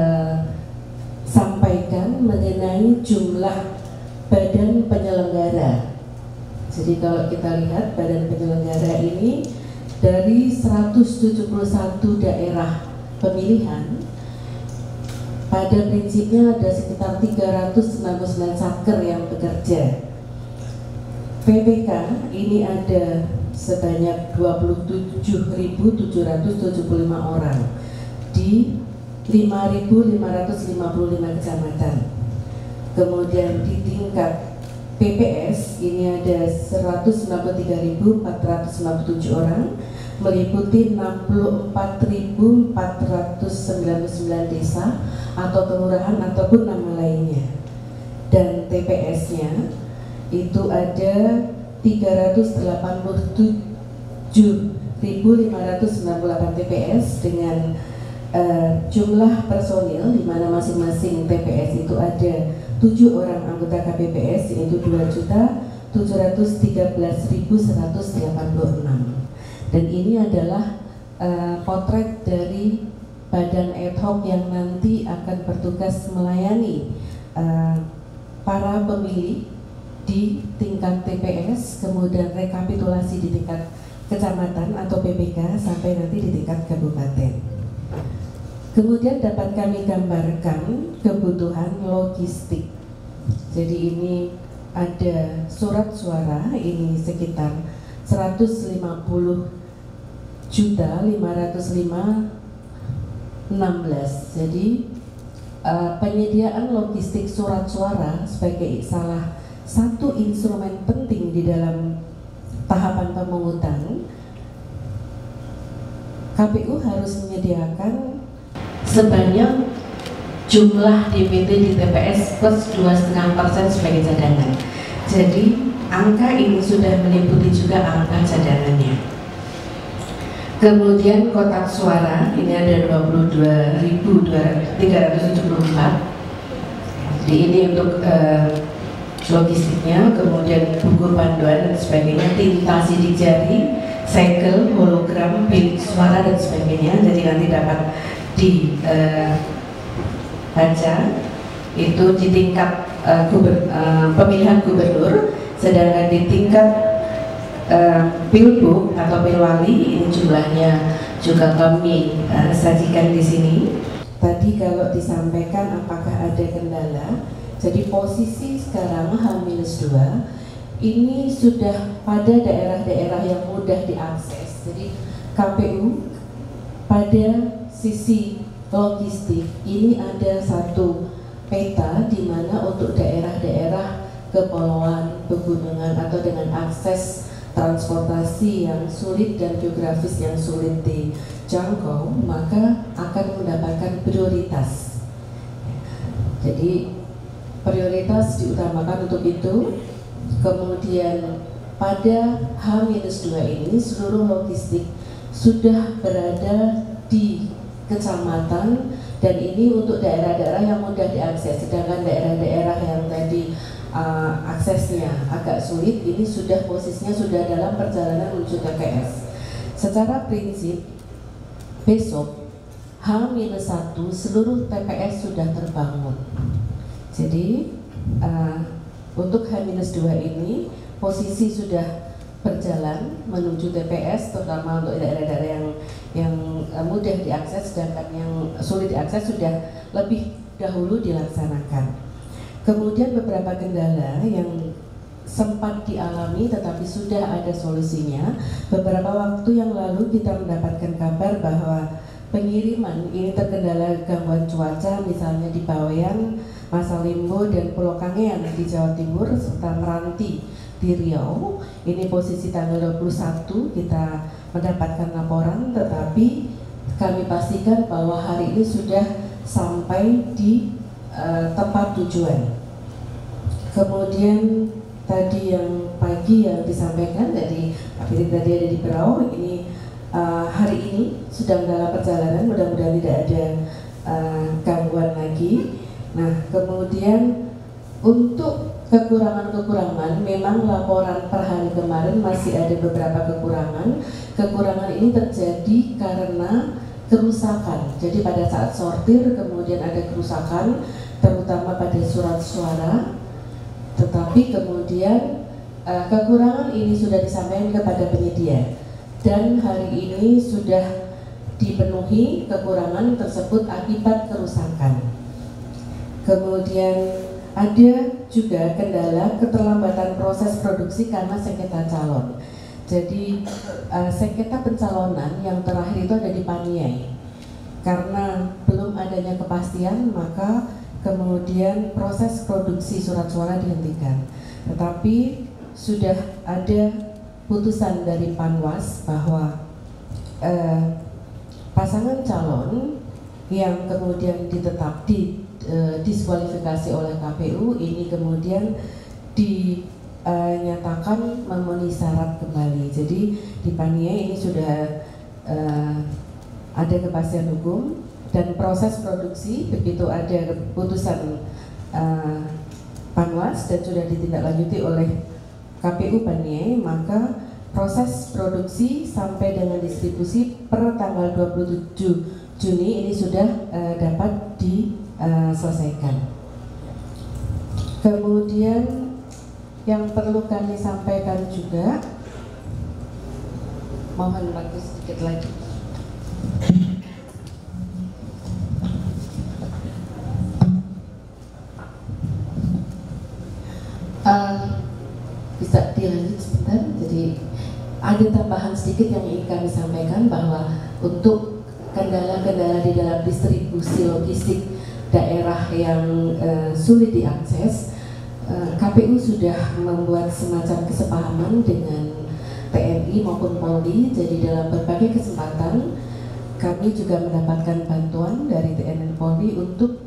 sampaikan mengenai jumlah badan penyelenggara. Jadi kalau kita lihat badan penyelenggara ini dari 171 daerah pemilihan, pada prinsipnya ada sekitar 399 satker yang bekerja. PPK ini ada sebanyak 27.775 orang di 5.555 kecamatan. Kemudian di tingkat PPS ini ada 193.457 orang, meliputi 64.499 desa atau kelurahan ataupun nama lainnya. Dan TPS-nya itu ada 387.598 TPS dengan jumlah personil, di mana masing-masing TPS itu ada 7 orang anggota KPPS, yaitu 2.713.186. Dan ini adalah potret dari badan ad hoc yang nanti akan bertugas melayani para pemilih di tingkat TPS, kemudian rekapitulasi di tingkat kecamatan atau PPK sampai nanti di tingkat kabupaten. Kemudian dapat kami gambarkan kebutuhan logistik. Jadi ini ada surat suara, ini sekitar 150.505.16. Jadi penyediaan logistik surat suara sebagai salah satu instrumen penting di dalam tahapan pemungutan, KPU harus menyediakan sebanyak jumlah DPT di TPS plus 2,5% sebagai cadangan. Jadi angka ini sudah meliputi juga angka cadangannya. Kemudian kotak suara ini ada 22.374. Jadi ini untuk logistiknya, kemudian buku panduan dan sebagainya, tinta sidik jari, segel, hologram, bilik suara dan sebagainya. Jadi nanti dapat dibaca itu di tingkat pemilihan gubernur, sedangkan di tingkat pilgub atau pilwali ini jumlahnya juga kami sajikan di sini. Tadi kalau disampaikan apakah ada kendala, jadi posisi sekarang H-2 ini sudah pada daerah-daerah yang mudah diakses. Jadi KPU pada sisi logistik ini ada satu peta di mana untuk daerah-daerah kepulauan, pegunungan atau dengan akses transportasi yang sulit dan geografis yang sulit dijangkau, maka akan mendapatkan prioritas. Jadi prioritas diutamakan untuk itu. Kemudian pada H-2 ini seluruh logistik sudah berada di kecamatan, dan ini untuk daerah-daerah yang mudah diakses, sedangkan daerah-daerah yang tadi aksesnya agak sulit, ini sudah posisinya sudah dalam perjalanan menuju TPS. Secara prinsip besok H-1 seluruh TPS sudah terbangun. Jadi untuk H-2 ini posisi sudah berjalan menuju TPS, terutama untuk daerah-daerah yang mudah diakses, sedangkan yang sulit diakses sudah lebih dahulu dilaksanakan. Kemudian beberapa kendala yang sempat dialami tetapi sudah ada solusinya. Beberapa waktu yang lalu kita mendapatkan kabar bahwa pengiriman ini terkendala gangguan cuaca, misalnya di Bawean, Masalimbo, dan Pulau Kangean di Jawa Timur, serta Meranti di Riau. Ini posisi tanggal 21 kita mendapatkan laporan, tetapi kami pastikan bahwa hari ini sudah sampai di tempat tujuan. Kemudian tadi yang pagi yang disampaikan dari Pak Pirik tadi ada di Berau, ini hari ini sedang dalam perjalanan, mudah-mudahan tidak ada gangguan lagi. Nah, kemudian untuk kekurangan-kekurangan, memang laporan per hari kemarin masih ada beberapa kekurangan. Kekurangan ini terjadi karena kerusakan. Jadi pada saat sortir kemudian ada kerusakan, terutama pada surat suara. Tetapi kemudian kekurangan ini sudah disampaikan kepada penyedia, dan hari ini sudah dipenuhi kekurangan tersebut akibat kerusakan. Kemudian ada juga kendala keterlambatan proses produksi karena sengketa calon. Jadi sengketa pencalonan yang terakhir itu ada di Paniai. Karena belum adanya kepastian, maka kemudian proses produksi surat suara dihentikan. Tetapi sudah ada putusan dari Panwas bahwa pasangan calon yang kemudian diskualifikasi oleh KPU ini kemudian dinyatakan memenuhi syarat kembali. Jadi di Paniai ini sudah ada kepastian hukum, dan proses produksi begitu ada keputusan Panwas dan sudah ditindaklanjuti oleh KPU Paniai, maka proses produksi sampai dengan distribusi per tanggal 27 Juni ini sudah dapat diselesaikan. Kemudian yang perlu kami sampaikan juga, mohon waktu sedikit lagi. Bisa dilanjut sebentar. Jadi ada tambahan sedikit yang ingin kami sampaikan, bahwa untuk kendala-kendala di dalam distribusi logistik daerah yang sulit diakses, KPU sudah membuat semacam kesepahaman dengan TNI maupun Polri. Jadi dalam berbagai kesempatan kami juga mendapatkan bantuan dari TNI dan Polri untuk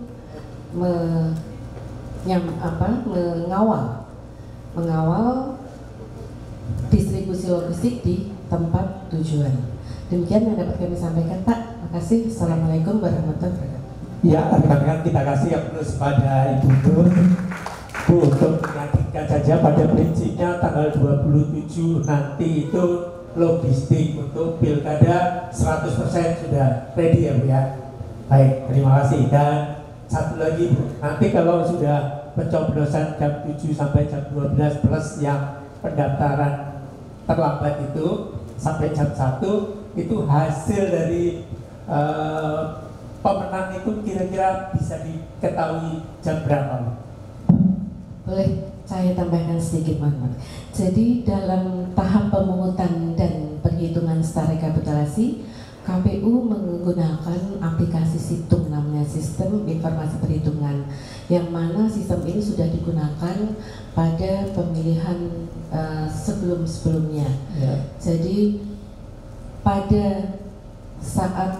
mengawal distribusi logistik di tempat tujuan. Demikian yang dapat kami sampaikan, Pak. Terima kasih. Assalamualaikum warahmatullahi wabarakatuh. Ya, rekan-rekan, kita kasih yang terus pada Ibu Nur. Bu, untuk menyampaikan saja pada prinsipnya tanggal 27 nanti itu logistik untuk pilkada 100% sudah ready ya Bu ya. Baik, terima kasih. Dan satu lagi Bu, nanti kalau sudah pencoblosan jam 7 sampai jam 12 plus yang pendaftaran terlambat itu sampai jam 1 itu hasil dari pemenang itu kira-kira bisa diketahui jam berapa? Boleh saya tambahkan sedikit, Mas. Jadi dalam tahap pemungutan dan perhitungan secara rekapitulasi, KPU menggunakan aplikasi Situng, namanya Sistem Informasi Perhitungan, yang mana sistem ini sudah digunakan pada pemilihan sebelum-sebelumnya. Ya. Jadi pada saat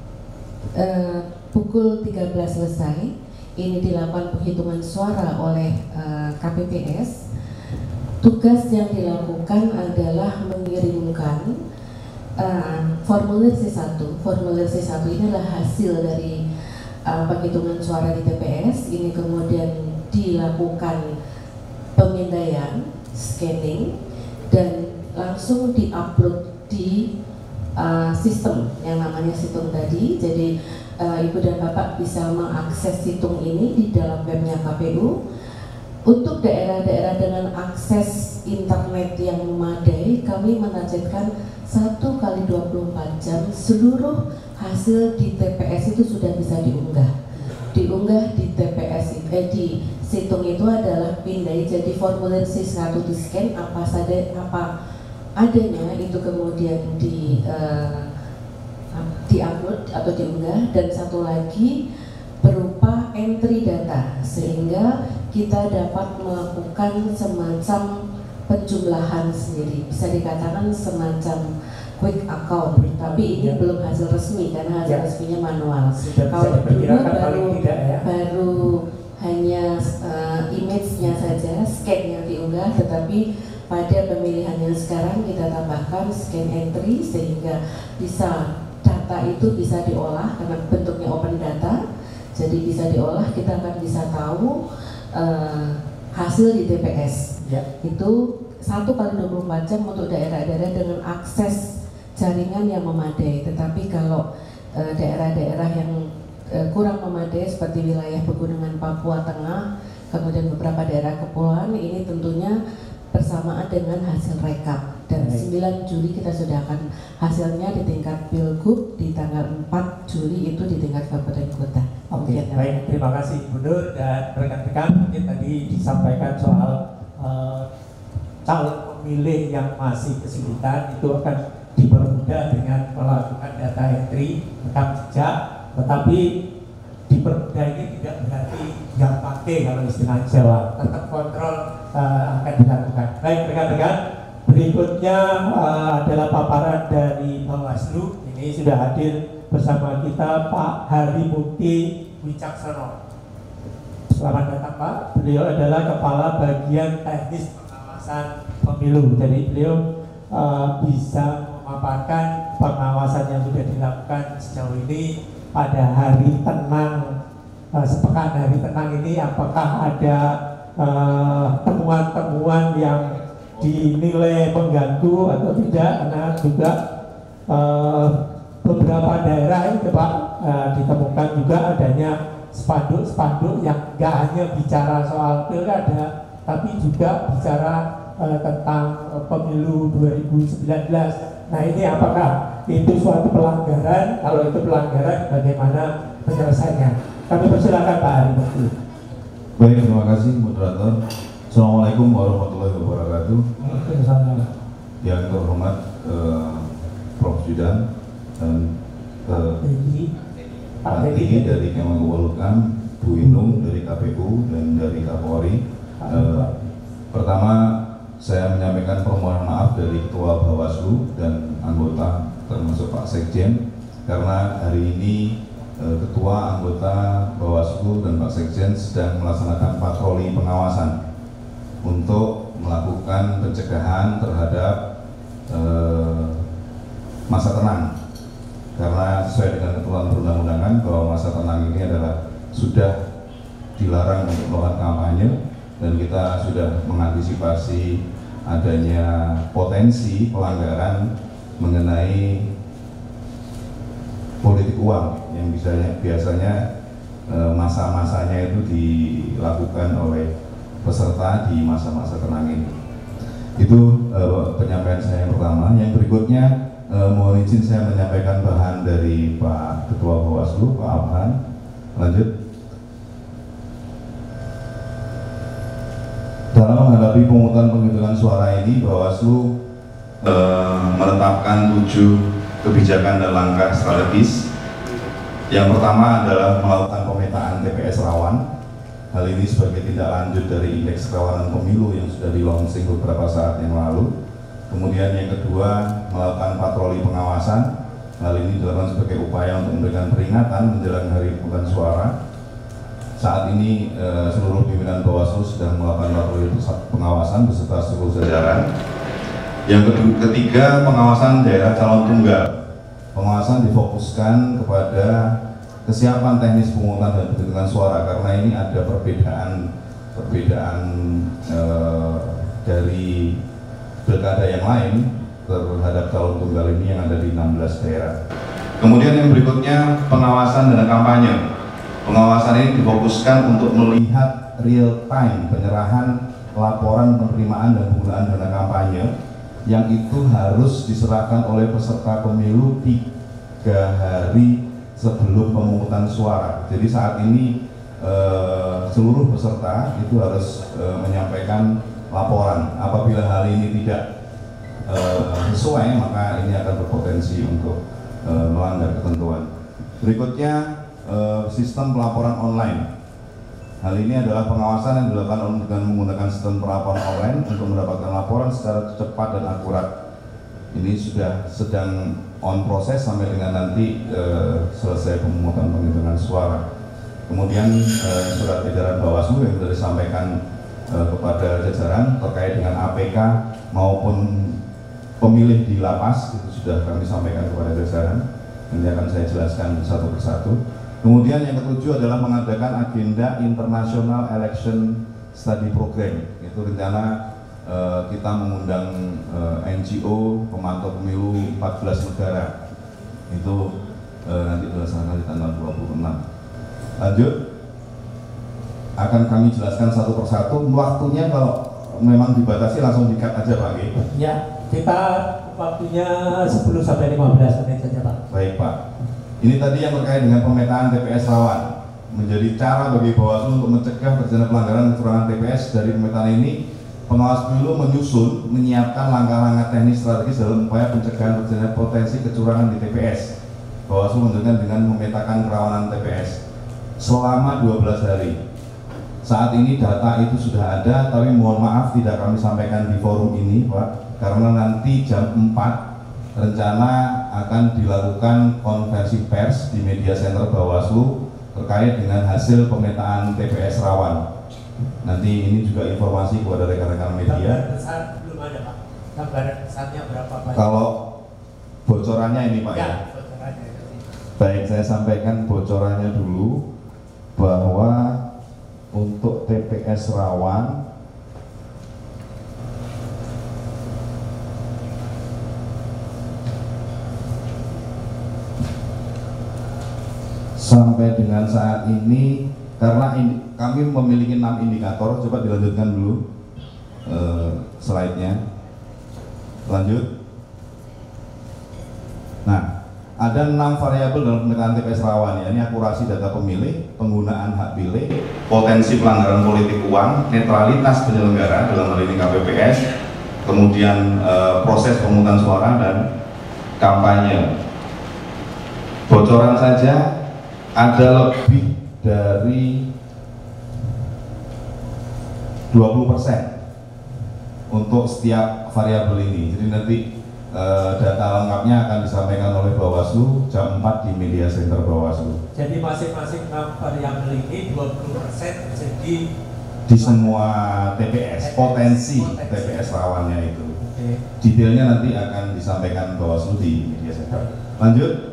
pukul 13 selesai, ini dilakukan penghitungan suara oleh KPPS. Tugas yang dilakukan adalah mengirimkan formulir C1. Formulir C1 ini adalah hasil dari penghitungan suara di TPS. Ini kemudian dilakukan pemindaian, scanning, dan langsung diupload di sistem yang namanya Situng tadi. Jadi Ibu dan Bapak bisa mengakses Situng ini di dalam webnya KPU. Untuk daerah-daerah dengan akses internet yang memadai, kami menargetkan 1 kali 24 jam seluruh hasil di TPS itu sudah bisa diunggah. Diunggah di TPS di Situng itu adalah pindai, jadi formulir C1 di scan apa adanya itu kemudian di-upload atau diunggah, dan satu lagi berupa entry data sehingga kita dapat melakukan semacam penjumlahan sendiri, bisa dikatakan semacam quick account, tapi ini belum hasil resmi karena hasil resminya manual. Kalau dulu baru hanya image-nya saja, scan yang diunggah, tetapi pada pemilihan yang sekarang kita tambahkan scan entry sehingga bisa data itu bisa diolah karena bentuknya open data, jadi bisa diolah, kita akan bisa tahu hasil di TPS. Itu 1 kali 24 jam untuk daerah-daerah dengan akses jaringan yang memadai. Tetapi kalau daerah-daerah yang kurang memadai seperti wilayah pegunungan Papua Tengah, kemudian beberapa daerah kepulauan, ini tentunya bersamaan dengan hasil rekap. Dan 9 Juli kita sudah akan hasilnya di tingkat Pilgub, di tanggal 4 Juli itu di tingkat kabupaten kota. Oke, baik, terima kasih Bu Nur dan rekan-rekan. Mungkin tadi disampaikan soal calon pemilih yang masih kesulitan itu akan dipermudah dengan melakukan data entry, rekam jejak, tetapi dipermudah ini tidak berarti nggak pakai kalau istilah Jawa, tetap kontrol akan dilakukan. Baik rekan-rekan, berikutnya adalah paparan dari Bawaslu. Ini sudah hadir bersama kita Pak Harimukti Wicaksono. Selamat datang Pak. Beliau adalah Kepala Bagian Teknis Pengawasan Pemilu. Jadi beliau bisa memaparkan pengawasan yang sudah dilakukan sejauh ini pada hari tenang, sepekan hari tenang ini, apakah ada temuan-temuan yang dinilai mengganggu atau tidak, karena juga beberapa daerah itu Pak ditemukan juga adanya spanduk-spanduk yang nggak hanya bicara soal pilkada, tapi juga bicara tentang pemilu 2019. Nah ini apakah itu suatu pelanggaran? Kalau itu pelanggaran, bagaimana penyelesaiannya? Kami persilakan Pak Harimukti. Baik, terima kasih moderator. Assalamualaikum warahmatullahi wabarakatuh. Yang terhormat Prof. Judan dan Pak Teddy dari Kemenkumham, Bu Inung dari KPU dan dari Kapolri. Pertama, saya menyampaikan permohonan maaf dari Ketua Bawaslu dan anggota termasuk Pak Sekjen, karena hari ini Ketua, anggota Bawaslu dan Pak Sekjen sedang melaksanakan patroli pengawasan untuk melakukan pencegahan terhadap masa tenang, karena sesuai dengan ketentuan perundang-undangan bahwa masa tenang ini adalah sudah dilarang untuk melakukan kampanye, dan kita sudah mengantisipasi adanya potensi pelanggaran mengenai politik uang yang biasanya masa-masanya itu dilakukan oleh peserta di masa-masa tenang ini. Itu penyampaian saya yang pertama. Yang berikutnya mohon izin saya menyampaikan bahan dari Pak Ketua Bawaslu, Pak Abhan. Lanjut. Dalam menghadapi pemungutan penghitungan suara ini, Bawaslu menetapkan 7 kebijakan dan langkah strategis. Yang pertama adalah melakukan pemetaan TPS rawan. Hal ini sebagai tindak lanjut dari indeks kerawanan pemilu yang sudah di-launching beberapa saat yang lalu. Kemudian yang kedua, melakukan patroli pengawasan. Hal ini dilakukan sebagai upaya untuk memberikan peringatan menjelang hari pemungutan suara. Saat ini seluruh pimpinan Bawaslu sedang melakukan patroli pengawasan beserta seluruh jajaran. Yang ketiga, pengawasan daerah calon tunggal. Pengawasan difokuskan kepada kesiapan teknis pemungutan dan penghitungan suara, karena ini ada perbedaan dari pilkada yang lain terhadap calon tunggal ini yang ada di 16 daerah. Kemudian yang berikutnya, pengawasan dana kampanye. Pengawasan ini difokuskan untuk melihat real time penyerahan laporan penerimaan dan penggunaan dana kampanye yang itu harus diserahkan oleh peserta pemilu 3 hari sebelum pemungutan suara. Jadi saat ini seluruh peserta itu harus menyampaikan laporan. Apabila hal ini tidak sesuai, maka ini akan berpotensi untuk melanggar ketentuan. Berikutnya, sistem pelaporan online. Hal ini adalah pengawasan yang dilakukan dengan menggunakan sistem pelaporan online untuk mendapatkan laporan secara cepat dan akurat. Ini sudah sedang on proses sampai dengan nanti selesai pemungutan penghitungan suara. Kemudian surat edaran Bawaslu yang sudah disampaikan kepada jajaran terkait dengan APK maupun pemilih di lapas itu sudah kami sampaikan kepada jajaran. Nanti akan saya jelaskan satu persatu. Kemudian yang ketujuh adalah mengadakan agenda International Election Study Program. Itu rencana kita mengundang NGO pemantau pemilu 14 negara. Itu nanti dilaksanakan di tanggal 26. Lanjut, akan kami jelaskan satu persatu. Waktunya kalau memang dibatasi langsung di-cut aja Pak. Ya, kita waktunya 10 sampai 15 menit saja Pak. Baik Pak. Ini tadi yang terkait dengan pemetaan TPS rawan. Menjadi cara bagi Bawaslu untuk mencegah terjadinya pelanggaran kecurangan TPS. Dari pemetaan ini, pengawas pemilu menyusun, menyiapkan langkah-langkah teknis strategis dalam upaya pencegahan terjadinya potensi kecurangan di TPS. Bawaslu menunjukkan dengan memetakan kerawanan TPS selama 12 hari. Saat ini data itu sudah ada, tapi mohon maaf tidak kami sampaikan di forum ini Pak, karena nanti jam 4 rencana akan dilakukan konversi pers di media center Bawaslu terkait dengan hasil pemetaan TPS rawan. Nanti ini juga informasi kepada rekan-rekan media. Gambaran besar belum ada Pak. Gambaran besarnya berapa Pak? Kalau bocorannya ini Pak ya. Bocorannya. Baik, saya sampaikan bocorannya dulu bahwa untuk TPS rawan sampai dengan saat ini, karena kami memiliki 6 indikator. Coba dilanjutkan dulu slide-nya. Lanjut. Nah, ada 6 variabel dalam pemetaan TPS rawan, ya. Ini akurasi data pemilih, penggunaan hak pilih, potensi pelanggaran politik uang, netralitas penyelenggara dalam hal ini KPPS, kemudian proses pemungutan suara dan kampanye. Bocoran saja ada lebih dari 20% untuk setiap variabel ini. Jadi nanti data lengkapnya akan disampaikan oleh Bawaslu jam 4 di media center Bawaslu. Jadi masing-masing variabel ini 20% jadi di semua TPS, potensi TPS rawannya itu. Detailnya nanti akan disampaikan Bawaslu di media center. Lanjut.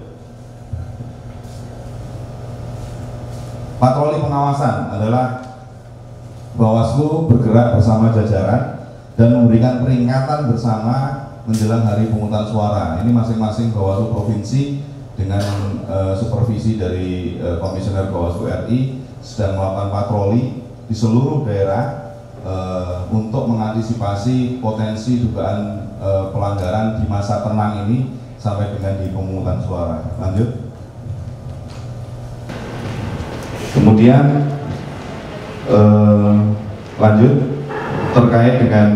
Patroli pengawasan adalah Bawaslu bergerak bersama jajaran dan memberikan peringatan bersama menjelang hari pemungutan suara. Ini masing-masing Bawaslu provinsi dengan supervisi dari Komisioner Bawaslu RI sedang melakukan patroli di seluruh daerah untuk mengantisipasi potensi dugaan pelanggaran di masa tenang ini sampai dengan di pemungutan suara. Lanjut. Kemudian lanjut terkait dengan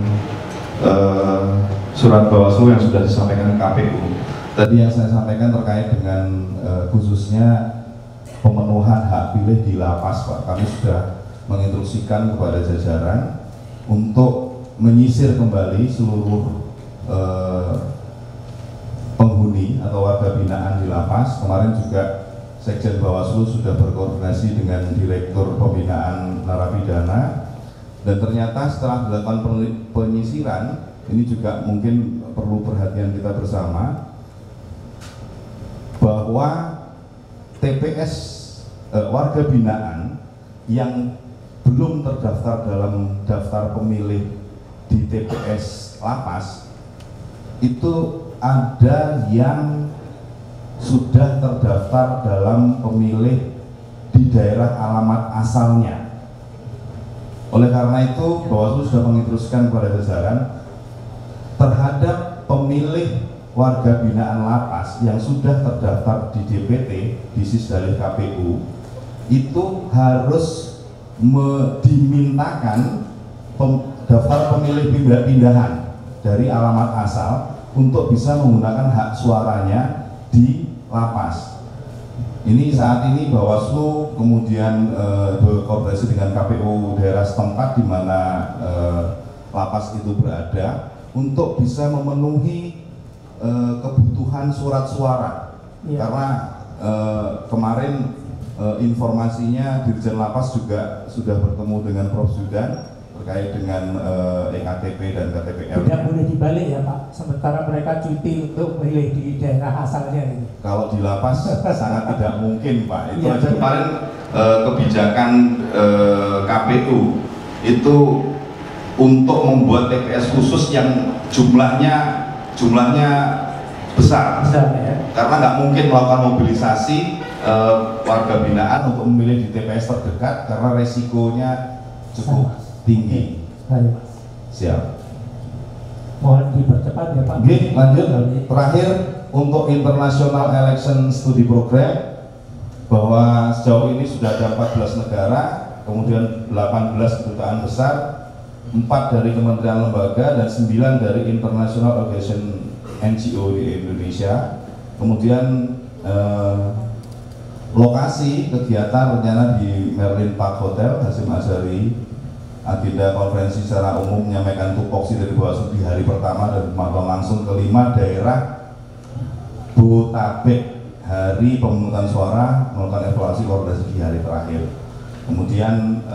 surat Bawaslu yang sudah disampaikan ke KPU. Tadi yang saya sampaikan terkait dengan khususnya pemenuhan hak pilih di lapas, Pak. Kami sudah menginstruksikan kepada jajaran untuk menyisir kembali seluruh penghuni atau warga binaan di lapas. Kemarin juga Sekjen Bawaslu sudah berkoordinasi dengan Direktur Pembinaan Narapidana, dan ternyata setelah dilakukan penyisiran, ini juga mungkin perlu perhatian kita bersama, bahwa TPS warga binaan yang belum terdaftar dalam daftar pemilih di TPS lapas itu ada yang sudah terdaftar dalam pemilih di daerah alamat asalnya. Oleh karena itu, Bawaslu sudah menginstruksikan kepada jajaran terhadap pemilih warga binaan lapas yang sudah terdaftar di DPT di Sisdalih KPU itu harus dimintakan daftar pemilih pindahan dari alamat asal untuk bisa menggunakan hak suaranya di lapas. Ini saat ini Bawaslu kemudian berkoordinasi dengan KPU daerah setempat di mana lapas itu berada untuk bisa memenuhi kebutuhan surat suara. Karena kemarin informasinya Dirjen Lapas juga sudah bertemu dengan Prof. Zudan terkait dengan EKTP dan KTPL. Tidak boleh dibalik ya Pak, sementara mereka cuti untuk memilih di daerah asalnya ini. Kalau di lapas sangat tidak mungkin Pak. Itu ya, aja kemarin kebijakan KPU itu untuk membuat TPS khusus yang jumlahnya besar ya. Karena nggak mungkin melakukan mobilisasi warga binaan untuk memilih di TPS terdekat karena resikonya cukup tinggi. Baik. Siap. Mohon dipercepat ya Pak. Oke, lanjut. Terakhir untuk International Election Study Program, bahwa sejauh ini sudah ada 14 negara, kemudian 18 kedutaan besar, 4 dari kementerian lembaga dan 9 dari International Organization NGO di Indonesia. Kemudian lokasi kegiatan rencana di Merlin Park Hotel Hasyim Asyari. Agenda konferensi secara umum menyampaikan tupoksi dari Bawaslu di hari pertama dan pemantauan langsung ke 5 daerah Botabek hari pemungutan suara, melakukan evaluasi koordinasi di hari terakhir. Kemudian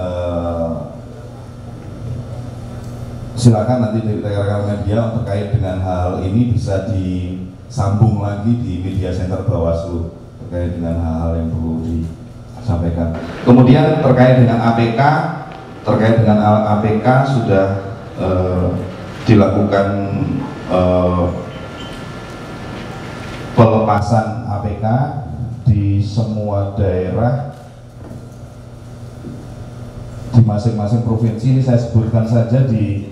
silakan nanti dari rekan-rekan media terkait dengan hal ini bisa disambung lagi di media center Bawaslu terkait dengan hal-hal yang perlu disampaikan. Kemudian terkait dengan APK, sudah dilakukan pelepasan APK di semua daerah di masing-masing provinsi. Ini saya sebutkan saja di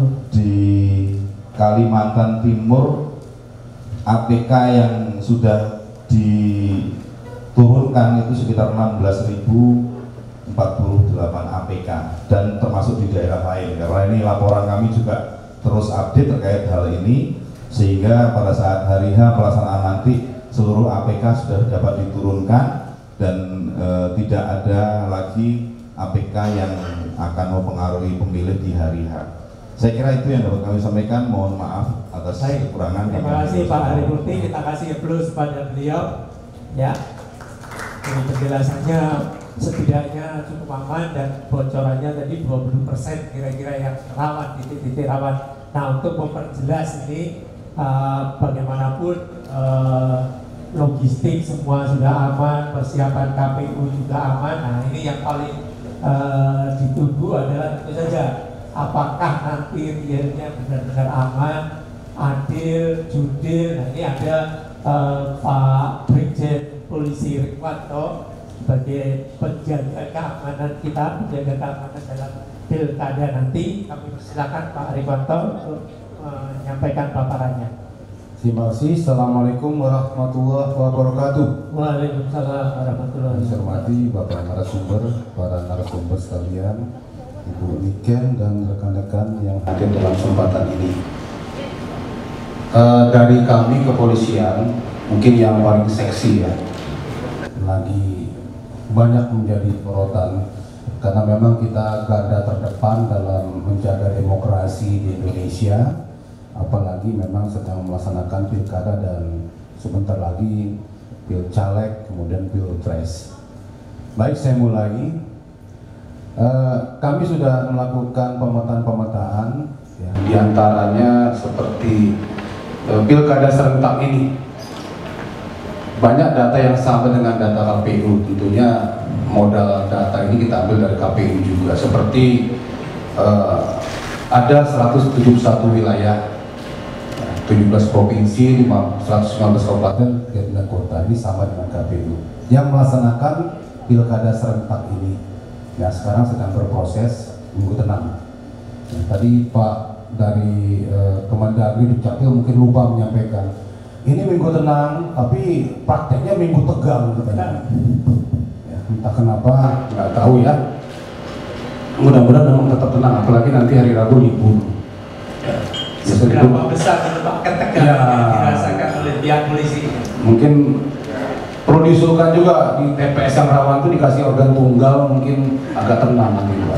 Kalimantan Timur, APK yang sudah diturunkan itu sekitar 16.048 APK dan termasuk di daerah lain, karena ini laporan kami juga terus update terkait hal ini, sehingga pada saat hari H pelaksanaan nanti seluruh APK sudah dapat diturunkan dan tidak ada lagi APK yang akan mempengaruhi pemilih di hari H. Saya kira itu yang dapat kami sampaikan. Mohon maaf atas kekurangan. Terima kasih Pak Hari Murti, kita kasih plus pada beliau. Ya, ini penjelasannya setidaknya cukup aman dan bocorannya tadi 20% kira-kira yang rawan, titik-titik rawan. Nah, untuk memperjelas ini bagaimanapun logistik semua sudah aman, persiapan KPU juga aman. Nah, ini yang paling ditunggu adalah tentu saja apakah nanti realnya benar-benar aman, adil, jurdil. Nah, ini ada Pak Brigjen Polisi Rikwanto sebagai penjaga keamanan kita, penjaga keamanan dalam pilkada nanti. Kami persilakan Pak Rikwanto untuk menyampaikan paparannya. Terima kasih. Assalamualaikum warahmatullahi wabarakatuh. Waalaikumsalam warahmatullahi Saya wabarakatuh. hormati Bapak narasumber, para narasumber sekalian, Ibu Niken dan rekan-rekan yang hadir dalam kesempatan ini. Dari kami kepolisian, mungkin yang paling seksi ya, lagi banyak menjadi sorotan karena memang kita garda terdepan dalam menjaga demokrasi di Indonesia, apalagi memang sedang melaksanakan pilkada dan sebentar lagi pilcaleg, kemudian pilpres. Baik, saya mulai. Kami sudah melakukan pemetaan-pemetaan, ya, diantaranya seperti pilkada serentak ini. Banyak data yang sama dengan data KPU, tentunya modal data ini kita ambil dari KPU juga. Seperti ada 171 wilayah, 17 provinsi, 119 kabupaten, 39 kota, ini sama dengan KPU yang melaksanakan pilkada serentak ini. Ya, sekarang sedang berproses Minggu Tenang. Nah, tadi Pak dari Kemendagri Dukcapil mungkin lupa menyampaikan, ini Minggu Tenang, tapi prakteknya Minggu Tegang katanya. Ya, entah kenapa, nggak tahu ya. Mudah-mudahan memang tetap tenang, apalagi nanti hari Rabu libur. Seberapa besar itu Pak ketegangan yang dirasakan oleh pihak polisi? Mungkin perlu diusulkan juga di TPS yang rawan itu dikasih organ tunggal, mungkin agak tenang nanti Pak.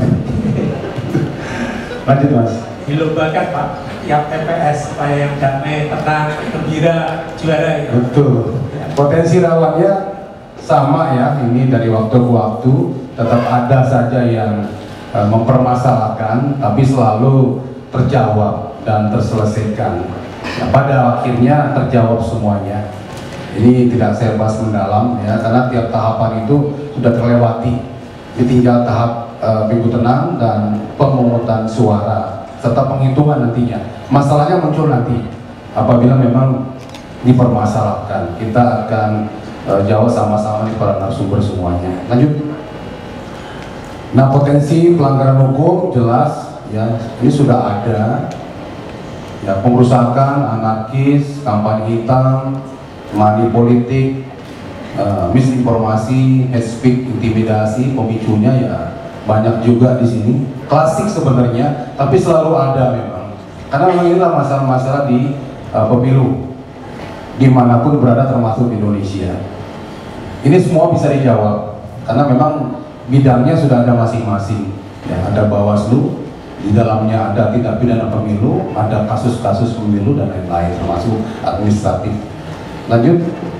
Lanjut Mas. Dilombakan Pak, tiap TPS supaya yang damai, tenang, gembira, juara itu. Betul. Potensi rawannya sama ya, ini dari waktu ke waktu tetap ada saja yang mempermasalahkan, tapi selalu terjawab dan terselesaikan. Nah, pada akhirnya terjawab semuanya. Ini tidak saya bahas mendalam ya, karena tiap tahapan itu sudah terlewati. Ini tinggal tahap Minggu Tenang dan pemungutan suara serta penghitungan nantinya. Masalahnya muncul nanti apabila memang dipermasalahkan. Kita akan jawab sama-sama di para narasumber semuanya. Lanjut. Nah, potensi pelanggaran hukum jelas ya, ini sudah ada. Ya, pengerusakan, anarkis, kampanye hitam, money politik, misinformasi, hate speech, intimidasi, pemicunya ya banyak juga di sini. Klasik sebenarnya, tapi selalu ada memang. Karena memang inilah masalah-masalah di pemilu dimanapun berada, termasuk di Indonesia. Ini semua bisa dijawab karena memang bidangnya sudah ada masing-masing. Ya, ada Bawaslu. Di dalamnya ada tindak pidana pemilu, ada kasus-kasus pemilu dan lain-lain, termasuk administratif. Lanjut.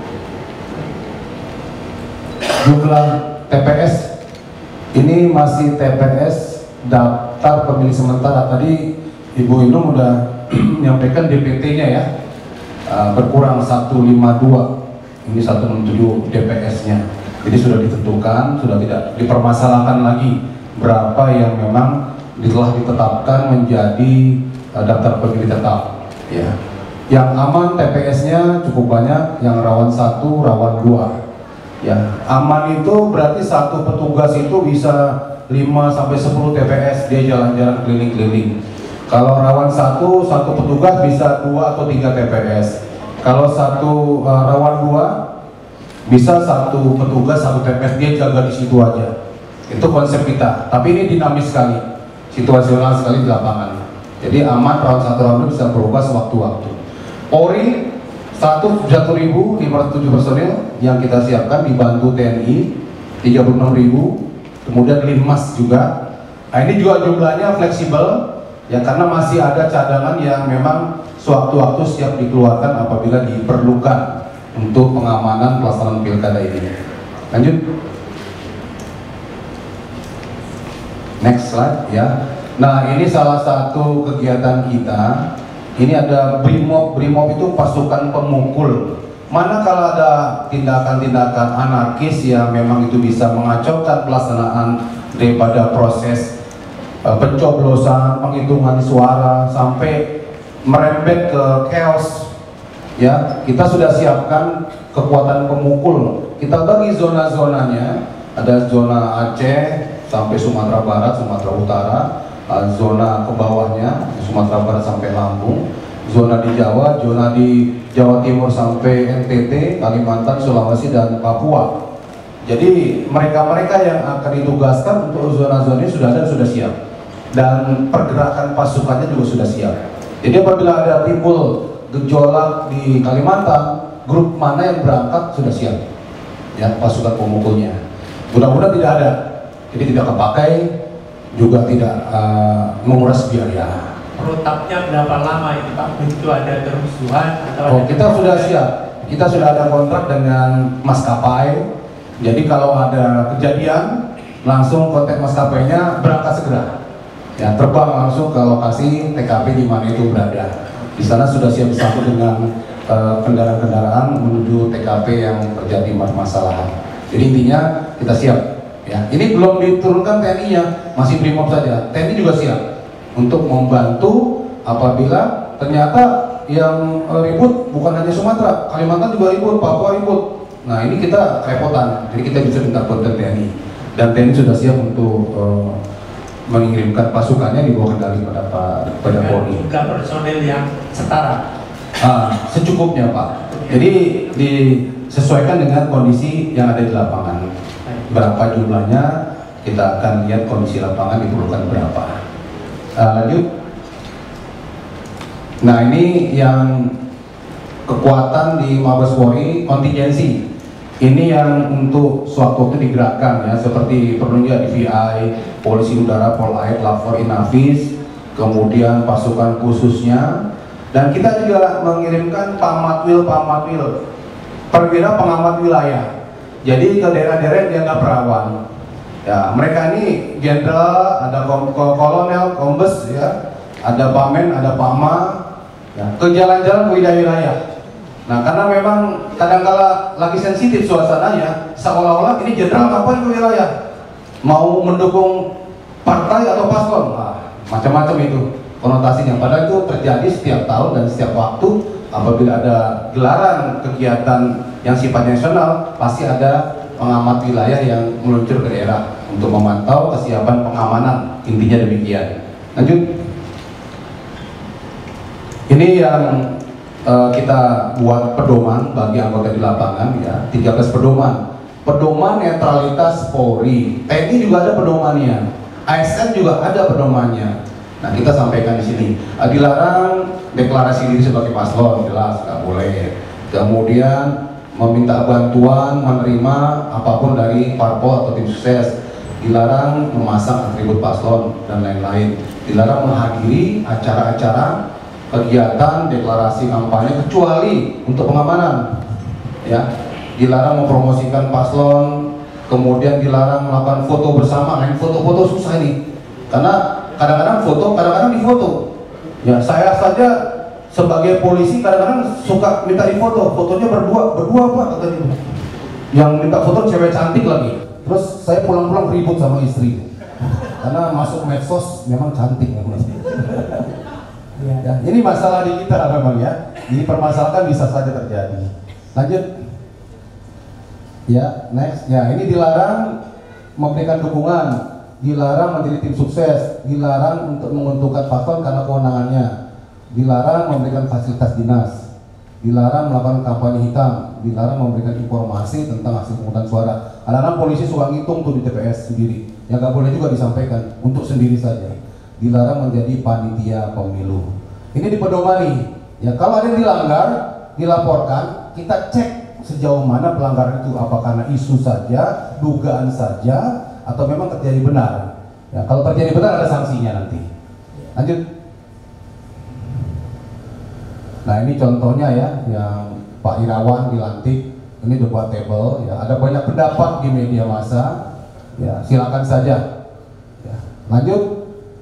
Jumlah TPS ini masih TPS daftar pemilih sementara. Tadi Ibu Inung udah menyampaikan DPT-nya ya, berkurang 152. Ini 167 DPS-nya. Jadi sudah ditentukan, sudah tidak dipermasalahkan lagi berapa yang memang telah ditetapkan menjadi daftar pemilih tetap ya. Yang aman TPS-nya cukup banyak, yang rawan 1, rawan 2 ya. Aman itu berarti satu petugas itu bisa 5-10 TPS, dia jalan-jalan keliling-keliling. Kalau rawan 1 petugas bisa 2 atau 3 TPS. Kalau rawan 2 bisa 1 petugas 1 TPS, dia jaga di situ aja. Itu konsep kita, tapi ini dinamis sekali, situasional sekali di lapangan. Jadi aman, rawan 1, rawan 2 bisa berubah sewaktu-waktu. Polri 101.507 personil yang kita siapkan, dibantu TNI 36.000, kemudian Linmas juga. Nah, ini juga jumlahnya fleksibel ya, karena masih ada cadangan yang memang sewaktu-waktu siap dikeluarkan apabila diperlukan untuk pengamanan pelaksanaan pilkada ini. Lanjut. Next slide ya. Nah, ini salah satu kegiatan kita. Ini ada BRIMOB. BRIMOB itu pasukan pemukul. Manakala ada tindakan-tindakan anarkis yang memang itu bisa mengacaukan pelaksanaan daripada proses pencoblosan, penghitungan suara sampai merembet ke chaos, Ya, kita sudah siapkan kekuatan pemukul. Kita bagi zona-zonanya, ada zona Aceh sampai Sumatera Barat, Sumatera Utara, zona ke bawahnya Sumatera Barat sampai Lampung, zona di Jawa, zona di Jawa Timur sampai NTT, Kalimantan, Sulawesi, dan Papua. Jadi mereka-mereka yang akan ditugaskan untuk zona-zona ini sudah ada, sudah siap, dan pergerakan pasukannya juga sudah siap. Jadi apabila ada timbul gejolak di Kalimantan, grup mana yang berangkat sudah siap, ya, pasukan pemukulnya. Mudah-mudahan tidak ada, jadi tidak kepakai, juga tidak menguras biaya. Protapnya berapa lama ini Pak? Begitu ada kerusuhan atau Oh, kita sudah siap. Kita sudah ada kontrak dengan maskapai. Jadi kalau ada kejadian, langsung kontak maskapainya, berangkat segera. Ya, terbang langsung ke lokasi TKP di mana itu berada. Di sana sudah siap disambut dengan kendaraan-kendaraan menuju TKP yang terjadi permasalahan. Jadi intinya kita siap. Ya, ini belum diturunkan TNI-nya, masih Brimob saja. TNI juga siap untuk membantu apabila ternyata yang ribut bukan hanya Sumatera, Kalimantan juga ribut, Papua ribut. Nah ini kita kerepotan, jadi kita bisa minta bantuan TNI, dan TNI sudah siap untuk mengirimkan pasukannya di bawah kendali pada Polri. Jumlah personil yang setara. Secukupnya Pak. Jadi disesuaikan dengan kondisi yang ada di lapangan. Berapa jumlahnya, kita akan lihat kondisi lapangan diperlukan berapa. Lanjut. Nah ini yang kekuatan di Mabes Polri kontingensi. Ini yang untuk suatu waktu digerakkan ya, seperti perlunya DVI, Polisi Udara, Polair, Lafor, Inavis, kemudian pasukan khususnya, dan kita juga mengirimkan pamatwil, perwira pengamat wilayah. Jadi ke daerah-daerah yang dianggap rawan. Ya, mereka ini jenderal, ada kolonel, kombes, ya, ada pamen, ada pama, ya, ke jalan-jalan ke wilayah-wilayah. Nah, karena memang kadang-kala lagi sensitif suasananya, seolah-olah ini jenderal kapan ke wilayah, mau mendukung partai atau paslon, macam-macam itu konotasinya. Padahal itu terjadi setiap tahun dan setiap waktu apabila ada gelaran kegiatan yang sifatnya nasional, pasti ada pengamat wilayah yang meluncur ke daerah untuk memantau kesiapan pengamanan. Intinya demikian. Lanjut. Ini yang kita buat pedoman bagi anggota di lapangan ya, 13 pedoman netralitas Polri. TNI juga ada pedomannya, ASN juga ada pedomannya. Nah kita sampaikan di sini, dilarang deklarasi diri sebagai paslon, jelas nggak boleh. Kemudian meminta bantuan, menerima apapun dari parpol atau tim sukses, dilarang memasang atribut paslon dan lain-lain, dilarang menghadiri acara-acara kegiatan deklarasi kampanye kecuali untuk pengamanan, ya, dilarang mempromosikan paslon, kemudian dilarang melakukan foto bersama. Nah, foto-foto susah nih, karena kadang-kadang foto, kadang-kadang difoto. Ya, saya saja sebagai polisi kadang-kadang suka minta difoto, fotonya berdua Pak katanya. Yang minta foto cewek cantik lagi. Terus saya pulang-pulang ribut sama istri, karena masuk medsos memang cantik memang. Ya, ini masalah di kita memang ya. Ini permasalahan bisa saja terjadi. Lanjut. Ya, next. Ya, ini dilarang memberikan dukungan, dilarang menjadi tim sukses, dilarang untuk menguntungkan paslon karena kewenangannya, dilarang memberikan fasilitas dinas, dilarang melakukan kampanye hitam, dilarang memberikan informasi tentang hasil pemungutan suara. Kadang-kadang polisi suka ngitung tuh di TPS sendiri, yang nggak boleh juga disampaikan, untuk sendiri saja. Dilarang menjadi panitia pemilu. Ini dipedomani. Ya, kalau ada yang dilanggar, dilaporkan, kita cek sejauh mana pelanggaran itu, apa karena isu saja, dugaan saja, atau memang terjadi benar. Ya, kalau terjadi benar ada sanksinya nanti. Lanjut. Nah ini contohnya ya, yang Pak Irawan dilantik, ini debatable. Ya, ada banyak pendapat di media massa. Ya, silakan saja. Ya, lanjut.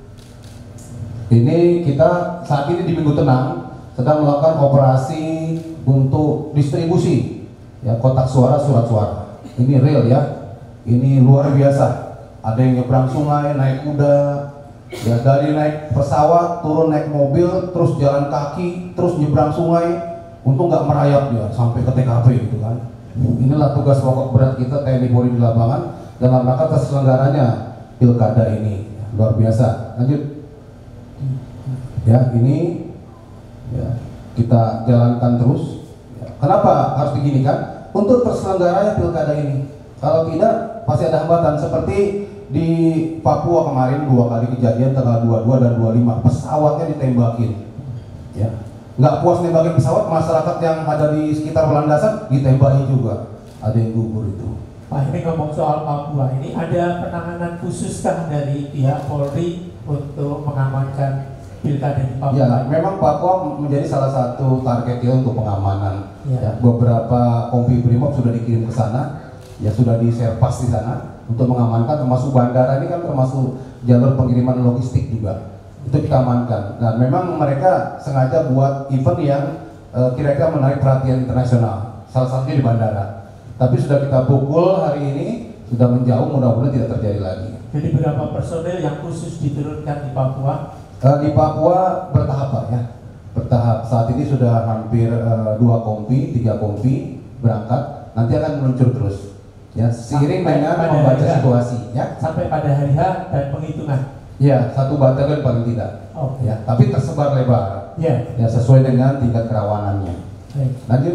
Ini kita saat ini di Minggu Tenang sedang melakukan operasi untuk distribusi ya kotak suara, surat suara. Ini real ya, ini luar biasa. Ada yang nyebrang sungai, naik kuda, ya, dari naik pesawat, turun naik mobil, terus jalan kaki, terus nyebrang sungai. untung nggak merayap dia sampai ke TKP gitu kan. Inilah tugas pokok berat kita TNI Polri di lapangan dalam rangka terselenggaranya pilkada ini. Luar biasa. Lanjut. Ya, ini ya, kita jalankan terus. Ya. Kenapa harus begini kan? Untuk terselenggaranya pilkada ini. Kalau tidak, pasti ada hambatan. Seperti di Papua kemarin 2 kali kejadian tanggal 22 dan 25, pesawatnya ditembakin. Ya. Nggak puas nembakin pesawat, masyarakat yang ada di sekitar landasan ditembaki juga. Ada yang gugur itu. Pak, ini ngomong soal Papua, ini ada penanganan khususkah dari pihak Polri untuk mengamankan pilkada di Papua? Ya, memang Papua menjadi salah satu target kita untuk pengamanan. Ya. Beberapa kompi Brimob sudah dikirim ke sana, ya sudah diserpas di sana untuk mengamankan, termasuk bandara ini kan termasuk jalur pengiriman logistik juga. Itu kita amankan. Dan memang mereka sengaja buat event yang kira-kira menarik perhatian internasional, salah satunya di bandara. Tapi sudah kita pukul hari ini, sudah menjauh, mudah-mudahan tidak terjadi lagi. Jadi berapa personel yang khusus diturunkan di Papua? Di Papua bertahap Pak ya, bertahap. Saat ini sudah hampir 2 kompi, 3 kompi berangkat, nanti akan meluncur terus. Ya, seiring dengan membaca situasi. Ya. Sampai pada hari H dan penghitungan. Ya, 1 batalion paling tidak. Okay. Ya, tapi tersebar lebar. Ya. Ya, sesuai dengan tingkat kerawanannya. Baik. Lanjut.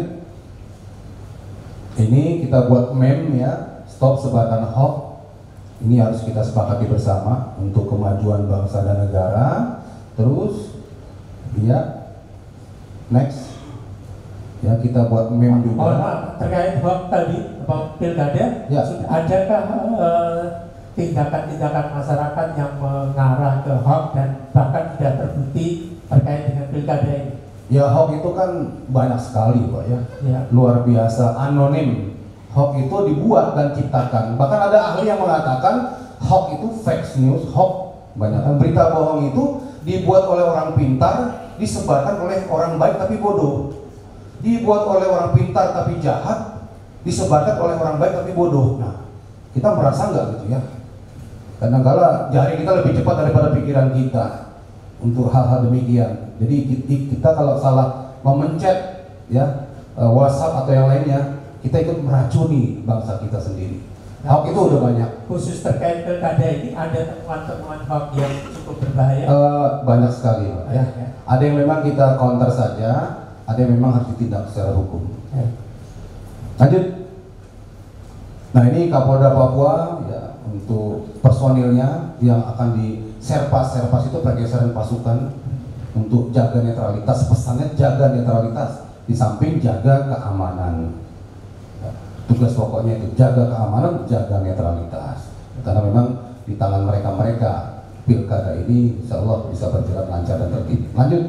Ini kita buat meme ya, stop sebarkan hoax. Ini harus kita sepakati bersama untuk kemajuan bangsa dan negara. Terus, ya, next, ya kita buat meme juga. Terkait hoax tadi, pilkada, ya. Adakah tindakan-tindakan masyarakat yang mengarah ke hoax dan bahkan sudah terbukti terkait dengan pilkada ini? Ya, hoax itu kan banyak sekali Pak ya, luar biasa, anonim. Hoax itu dibuat dan ciptakan. Bahkan ada ahli yang mengatakan hoax itu fake news, hoax banyak. Berita bohong itu dibuat oleh orang pintar, disebarkan oleh orang baik tapi bodoh. Dibuat oleh orang pintar tapi jahat, disebarkan oleh orang baik tapi bodoh. Nah, kita merasa nggak gitu ya? Kadang-kala jari kita lebih cepat daripada pikiran kita untuk hal-hal demikian. Jadi kita kalau salah memencet ya WhatsApp atau yang lainnya, kita ikut meracuni bangsa kita sendiri. Hoax itu udah banyak. Khusus terkait pilkada ini ada temuan-temuan hoax yang cukup berbahaya? Banyak sekali Pak ya. Ada yang memang kita counter saja, ada yang memang harus ditindak secara hukum. Lanjut. Nah, ini Kapolda Papua ya, untuk personilnya yang akan di serpas itu pergeseran pasukan untuk jaga netralitas. Pesannya jaga netralitas di samping jaga keamanan. Ya, tugas pokoknya itu jaga keamanan, jaga netralitas. Karena memang di tangan mereka pilkada ini insya Allah bisa berjalan lancar dan tertib. Lanjut.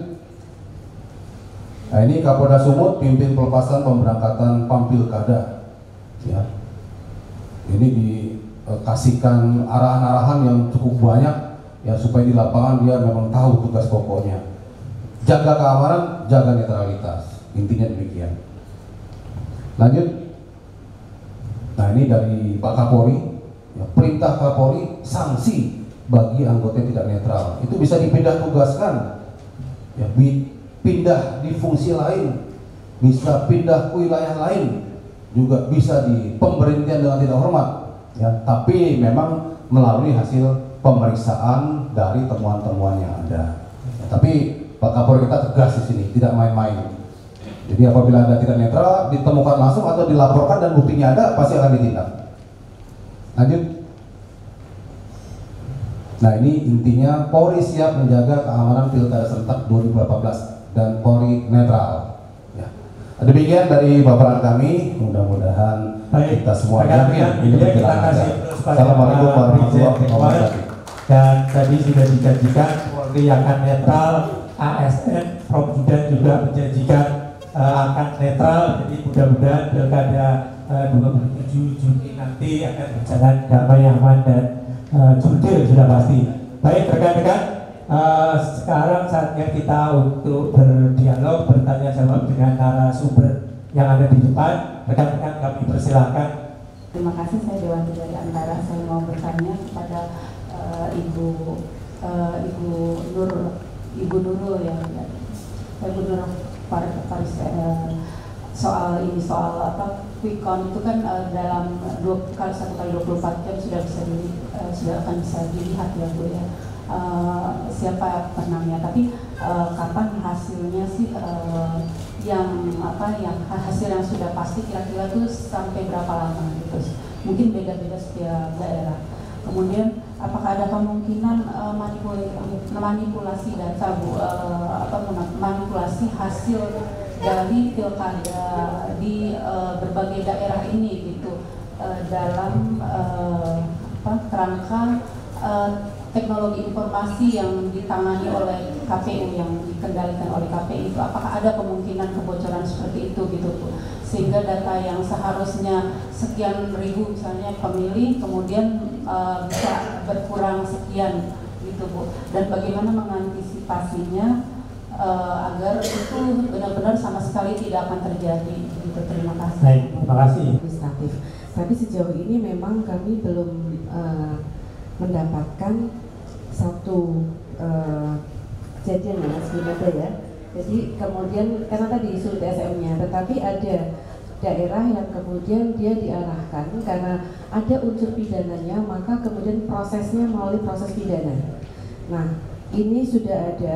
Nah, ini Kapolda Sumut pimpin pelepasan pemberangkatan PAM pilkada. Ya. Ini dikasihkan arahan-arahan yang cukup banyak ya, supaya di lapangan dia memang tahu tugas pokoknya. Jaga keamanan, jaga netralitas. Intinya demikian. Lanjut. Nah, ini dari Pak Kapolri ya, perintah Kapolri sanksi bagi anggota yang tidak netral. Itu bisa dipindah tugaskan ya, pindah di fungsi lain, bisa pindah ke wilayah lain, juga bisa di pemberhentian dengan tidak hormat ya, tapi memang melalui hasil pemeriksaan dari temuan-temuan yang ada. Ya, tapi Pak Kapolri kita tegas di sini, tidak main-main. Jadi apabila Anda tidak netral, ditemukan langsung atau dilaporkan dan buktinya ada, pasti akan ditindak. Lanjut. Nah, ini intinya Polri siap menjaga keamanan pilkada serentak 2018 dan Polri netral. Ya. Demikian dari paparan kami, mudah-mudahan kita semua yakin ini berjalan lancar. Assalamualaikum warahmatullahi wabarakatuh. Dan tadi sudah dijanjikan Polri akan netral, ASN, Prof Judan juga menjanjikan akan netral. Jadi mudah-mudahan pilkada 27 Juni nanti akan berjalan damai, aman dan jurdil sudah pasti. Baik rekan-rekan, sekarang saatnya kita untuk berdialog, bertanya jawab dengan narasumber yang ada di depan. Rekan-rekan kami persilahkan. Terima kasih, saya Dewanti dari Antara. Saya mau bertanya kepada Ibu Nurul ya, Ibu Nur Faris soal quick count itu kan dalam 1 kali 24 jam sudah akan bisa dilihat ya Bu ya, siapa pemenangnya. Tapi kapan hasilnya sih yang hasil yang sudah pasti kira-kira tuh sampai berapa lama gitu? Mungkin beda-beda setiap daerah. Kemudian apakah ada kemungkinan manipulasi data Bu, manipulasi hasil dari pilkada di berbagai daerah ini gitu, dalam kerangka teknologi informasi yang ditangani oleh KPU, yang dikendalikan oleh KPU itu, apakah ada kemungkinan kebocoran seperti itu gitu Bu, sehingga data yang seharusnya sekian ribu misalnya pemilih kemudian bisa berkurang sekian gitu Bu, dan bagaimana mengantisipasinya agar itu benar-benar sama sekali tidak akan terjadi gitu. Terima kasih. Baik, terima kasih. Legislatif. Tapi sejauh ini memang kami belum mendapatkan satu kejadian yang sebenarnya ya. Jadi kemudian karena tadi sulit SM-nya, tetapi ada daerah yang kemudian dia diarahkan karena ada unsur pidananya, maka kemudian prosesnya melalui proses pidana. Nah, ini sudah ada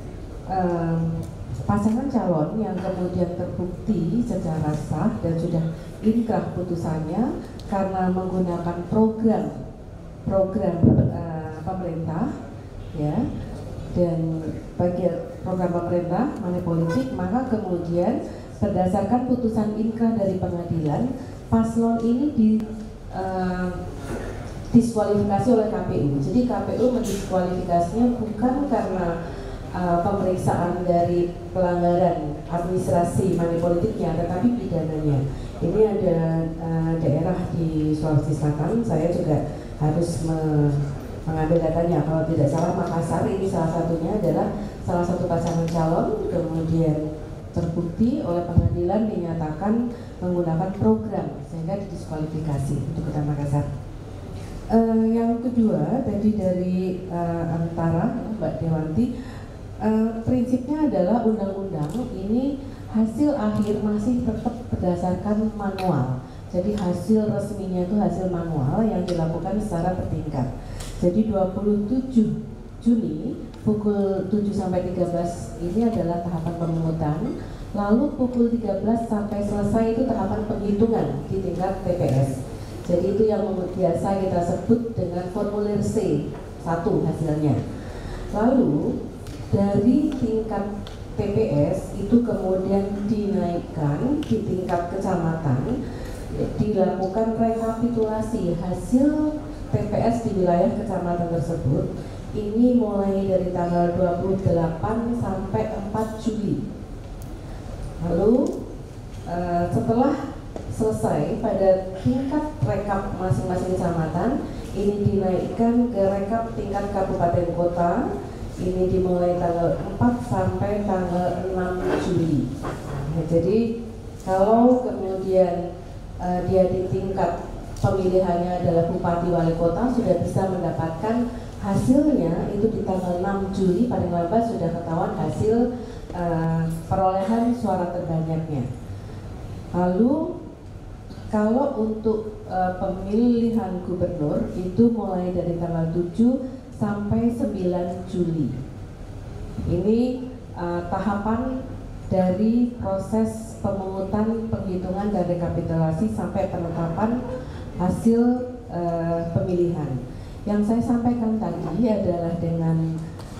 pasangan calon yang kemudian terbukti secara sah dan sudah inkrah putusannya karena menggunakan program pemerintah ya, dan bagian program pemerintah money politik, maka kemudian berdasarkan putusan inkrah dari pengadilan, paslon ini diskualifikasi oleh KPU. Jadi KPU mendiskualifikasinya bukan karena pemeriksaan dari pelanggaran administrasi money politiknya, tetapi pidananya. Ini ada daerah di Sulawesi Selatan, saya juga harus mengambil datanya. Kalau tidak salah Makassar ini salah satunya adalah salah satu pasangan calon kemudian terbukti oleh pengadilan dinyatakan menggunakan program sehingga didiskualifikasi untuk Kota Makassar. Yang kedua tadi dari Antara Mbak Dewanti, prinsipnya adalah undang-undang ini hasil akhir masih tetap berdasarkan manual. Jadi hasil resminya itu hasil manual yang dilakukan secara bertingkat. Jadi 27 Juni pukul 7 sampai 13 ini adalah tahapan pemungutan. Lalu pukul 13 sampai selesai itu tahapan penghitungan di tingkat TPS. Jadi itu yang biasa kita sebut dengan formulir C1 hasilnya. Lalu dari tingkat TPS itu kemudian dinaikkan di tingkat kecamatan, dilakukan rekapitulasi hasil TPS di wilayah kecamatan tersebut. Ini mulai dari tanggal 28 sampai 4 Juli. Lalu setelah selesai pada tingkat rekap masing-masing kecamatan, ini dinaikkan ke rekap tingkat kabupaten kota. Ini dimulai tanggal 4 sampai tanggal 6 Juli. Nah, jadi kalau kemudian dia di tingkat pemilihannya adalah bupati wali kota, sudah bisa mendapatkan hasilnya itu di tanggal 6 Juli paling lambat sudah ketahuan hasil perolehan suara terbanyaknya. Lalu kalau untuk pemilihan gubernur itu mulai dari tanggal 7 sampai 9 Juli. Ini tahapan dari proses pemungutan, penghitungan dan rekapitulasi sampai penetapan hasil pemilihan. Yang saya sampaikan tadi adalah dengan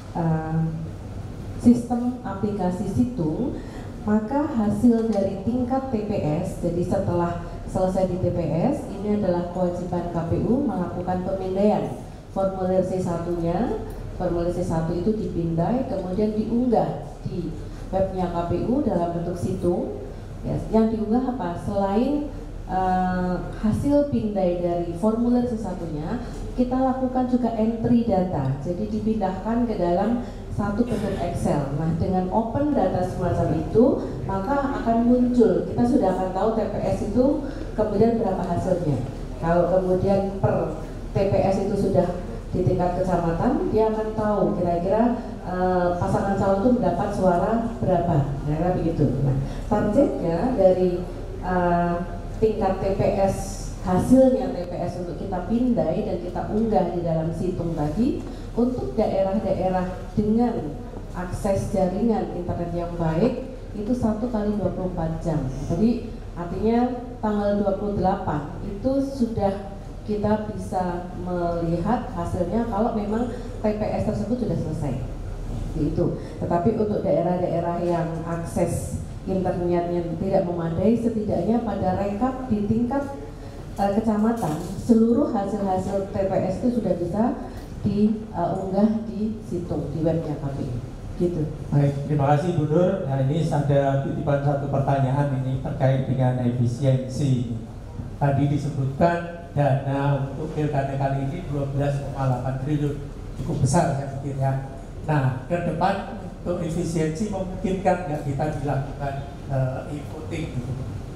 sistem aplikasi situng, maka hasil dari tingkat TPS, jadi setelah selesai di TPS, ini adalah kewajiban KPU melakukan pemindaian formulir C1-nya. Formulir C1 itu dipindai, kemudian diunggah di webnya KPU dalam bentuk situng. Ya, yang diunggah apa? Selain hasil pindai dari formulir C1-nya, kita lakukan juga entry data. Jadi dipindahkan ke dalam satu bentuk Excel. Nah, dengan open data semacam itu, maka akan muncul, kita sudah akan tahu TPS itu kemudian berapa hasilnya. Kalau kemudian per TPS itu sudah di tingkat kecamatan, dia akan tahu kira-kira pasangan calon itu mendapat suara berapa, kira-kira begitu. Nah, targetnya dari tingkat TPS, hasilnya TPS untuk kita pindai dan kita unggah di dalam situng tadi untuk daerah-daerah dengan akses jaringan internet yang baik itu 1 kali 24 jam. Jadi artinya tanggal 28 itu sudah kita bisa melihat hasilnya kalau memang TPS tersebut sudah selesai. Itu. Tetapi untuk daerah-daerah yang akses internetnya tidak memadai, setidaknya pada rekap di tingkat kecamatan seluruh hasil-hasil TPS itu sudah bisa diunggah di situng di webnya KPU. Gitu. Baik, terima kasih Bu Nur. Nah, ini ada titipan satu pertanyaan ini terkait dengan efisiensi. Tadi disebutkan dana untuk pilkada kali ini 12,8 triliun, cukup besar saya pikir ya. Nah, ke depan untuk efisiensi memungkinkan nggak kita dilakukan e-voting gitu?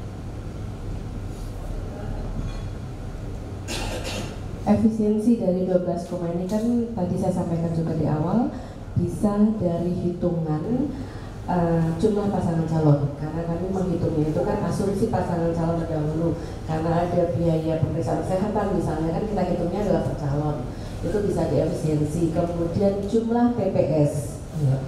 Efisiensi dari 12, ini kan tadi saya sampaikan juga di awal, bisa dari hitungan jumlah pasangan calon, karena kami menghitungnya itu kan asumsi pasangan calon terdahulu, karena ada biaya pemeriksaan kesehatan misalnya, kan kita hitungnya adalah per calon, itu bisa diefisiensi. Kemudian jumlah TPS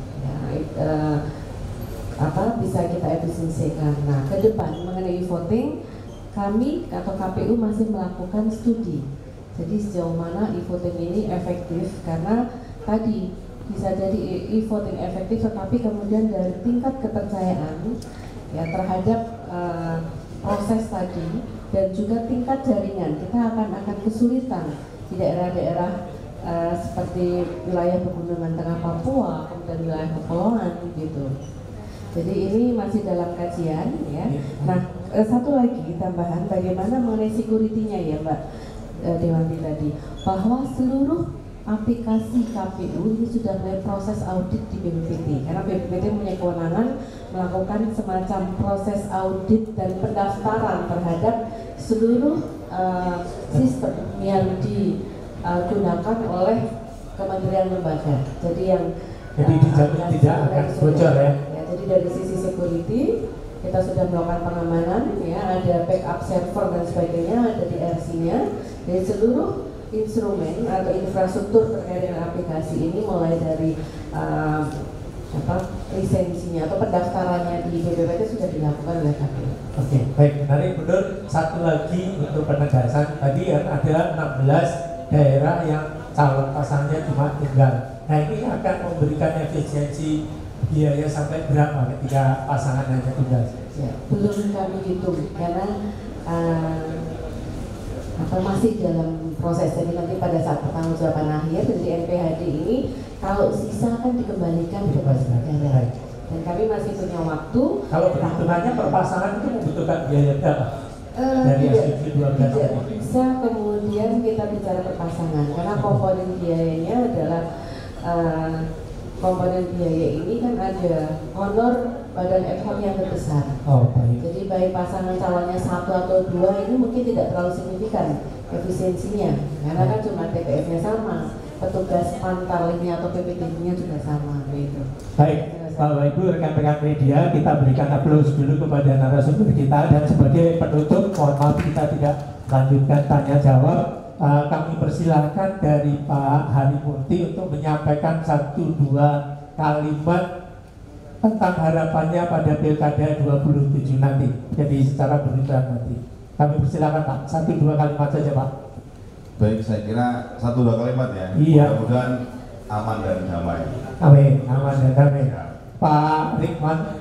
bisa kita efisiensikan. Nah, ke depan mengenai voting, kami atau KPU masih melakukan studi. Jadi sejauh mana e-voting ini efektif, karena tadi bisa jadi e-voting efektif, tetapi kemudian dari tingkat kepercayaan ya terhadap proses tadi dan juga tingkat jaringan, kita akan kesulitan di daerah-daerah seperti wilayah pegunungan tengah Papua, kemudian wilayah Pekalongan gitu. Jadi ini masih dalam kajian ya. Nah, satu lagi tambahan, bagaimana mengenai security-nya ya Mbak Dewanti tadi, bahwa seluruh aplikasi KPU ini sudah mulai proses audit di BPPT, karena BPPT punya kewenangan melakukan semacam proses audit dan pendaftaran terhadap seluruh sistem yang digunakan oleh kementerian lembaga. Jadi yang dijamin tidak akan bocor ya. Jadi dari sisi security kita sudah melakukan pengamanan ya, ada backup server dan sebagainya, ada di RC-nya. Dari seluruh instrumen atau infrastruktur terkait dengan aplikasi ini, mulai dari lisensinya atau pendaftarannya di BPPT sudah dilakukan oleh KPU. Oke, baik, menarik. Benar. Satu lagi untuk penegasan, tadi kan ada 16 daerah yang calon pasangannya cuma tunggal. Nah, ini akan memberikan efisiensi biaya sampai berapa ketika pasangan hanya tunggal? Ya, belum kami hitung karena masih dalam proses. Jadi nanti pada saat pertanggungjawaban akhir dari NPHD ini, kalau sisa akan dikembalikan ke negara. Dan kami masih punya waktu. Kalau perhitungannya per pasangan itu membutuhkan biaya berapa? Dari asumsi 12 tidak bisa kemudian kita bicara per pasangan, karena komponen biayanya adalah komponen biaya ini kan ada honor badan ad hoc yang terbesar. Jadi baik pasangan calonnya 1 atau 2 ini mungkin tidak terlalu signifikan efisiensinya, karena kan cuma TPS-nya sama, petugas pantarlingnya atau PPDB-nya juga sama gitu. Baik, Bapak Ibu rekan-rekan media, kita berikan aplaus dulu kepada narasumber kita, dan sebagai penutup, mohon maaf kita tidak lanjutkan tanya jawab. Kami persilahkan dari Pak Harimurti untuk menyampaikan 1-2 kalimat tentang harapannya pada Pilkada 27 nanti. Jadi secara berurutan nanti. Kami persilahkan Pak, 1-2 kalimat saja Pak. Baik, saya kira 1-2 kalimat ya. Iya. Mudah-mudahan aman dan damai. Amin, aman dan damai. Pak Rikman.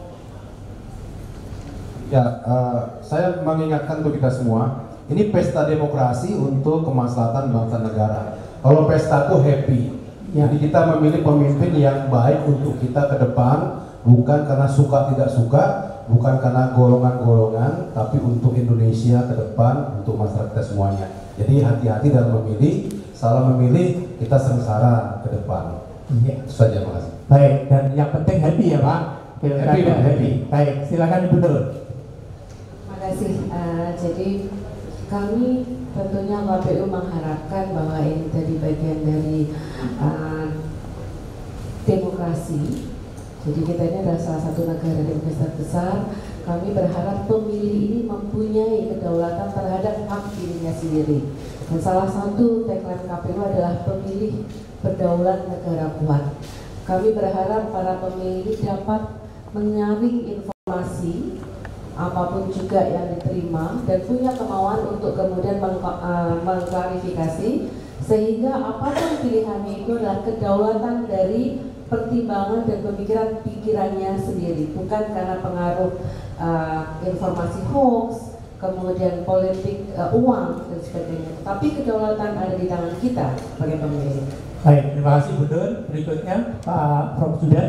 Ya, saya mengingatkan untuk kita semua, ini pesta demokrasi untuk kemaslahatan bangsa negara. Kalau pestaku happy, jadi kita memilih pemimpin yang baik untuk kita ke depan, bukan karena suka tidak suka, bukan karena golongan-golongan, tapi untuk Indonesia ke depan, untuk masyarakat kita semuanya. Jadi hati-hati dalam memilih, salah memilih kita sengsara ke depan. Iya. Itu saja, makasih. Baik, dan yang penting happy ya Pak. Happy. Baik, silakan Ibu Nur. Terima kasih. Jadi kami tentunya KPU mengharapkan bahwa ini tadi bagian dari demokrasi. Jadi kita ini adalah salah satu negara demokrasi besar. Kami berharap pemilih ini mempunyai kedaulatan terhadap hak dirinya sendiri. Dan salah satu tagline KPU adalah pemilih berdaulat negara kuat. Kami berharap para pemilih ini dapat menyaring informasi apapun juga yang diterima dan punya kemauan untuk kemudian mengklarifikasi, sehingga apapun pilihannya itu adalah kedaulatan dari pertimbangan dan pikirannya sendiri, bukan karena pengaruh informasi hoax, kemudian politik uang dan sebagainya. Tapi kedaulatan ada di tangan kita sebagai pemilih. Baik, terima kasih Bu Nur. Berikutnya Pak Prof. Zudan.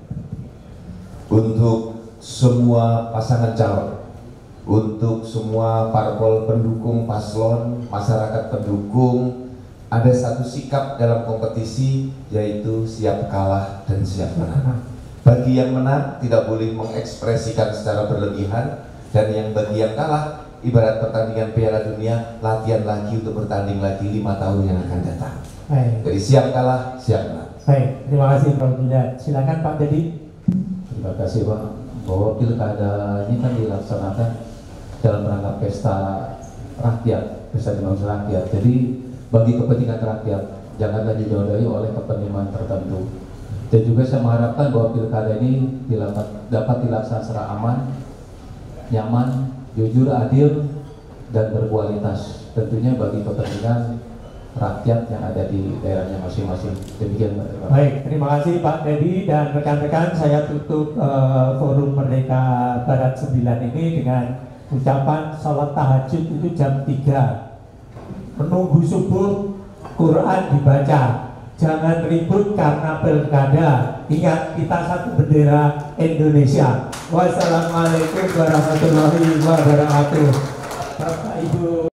Untuk semua pasangan calon, untuk semua parpol pendukung paslon, masyarakat pendukung, ada satu sikap dalam kompetisi, yaitu siap kalah dan siap menang. Bagi yang menang tidak boleh mengekspresikan secara berlebihan, dan bagi yang kalah ibarat pertandingan Piala Dunia, latihan lagi untuk bertanding lagi 5 tahun yang akan datang. Baik. Jadi siap kalah, siap menang. Baik, terima kasih Prof. Zudan. Silakan Pak Dedi. Terima kasih Pak. Bahwa pilkada ini kan dilaksanakan dalam rangka pesta rakyat, pesta demokrasi rakyat. Jadi bagi kepentingan rakyat, janganlah didodai oleh kepentingan tertentu. Dan juga saya mengharapkan bahwa pilkada ini dapat dilaksanakan secara aman, nyaman, jujur, adil, dan berkualitas. Tentunya bagi kepentingan rakyat yang ada di daerahnya masing-masing. Demikian Pak. Baik, terima kasih Pak Dedi dan rekan-rekan. Saya tutup forum Merdeka Barat 9 ini dengan ucapan sholat tahajud itu jam 3. Menunggu subuh, Quran dibaca. Jangan ribut karena pilkada. Ingat, kita satu bendera Indonesia. Wassalamualaikum warahmatullahi wabarakatuh. Bapak Ibu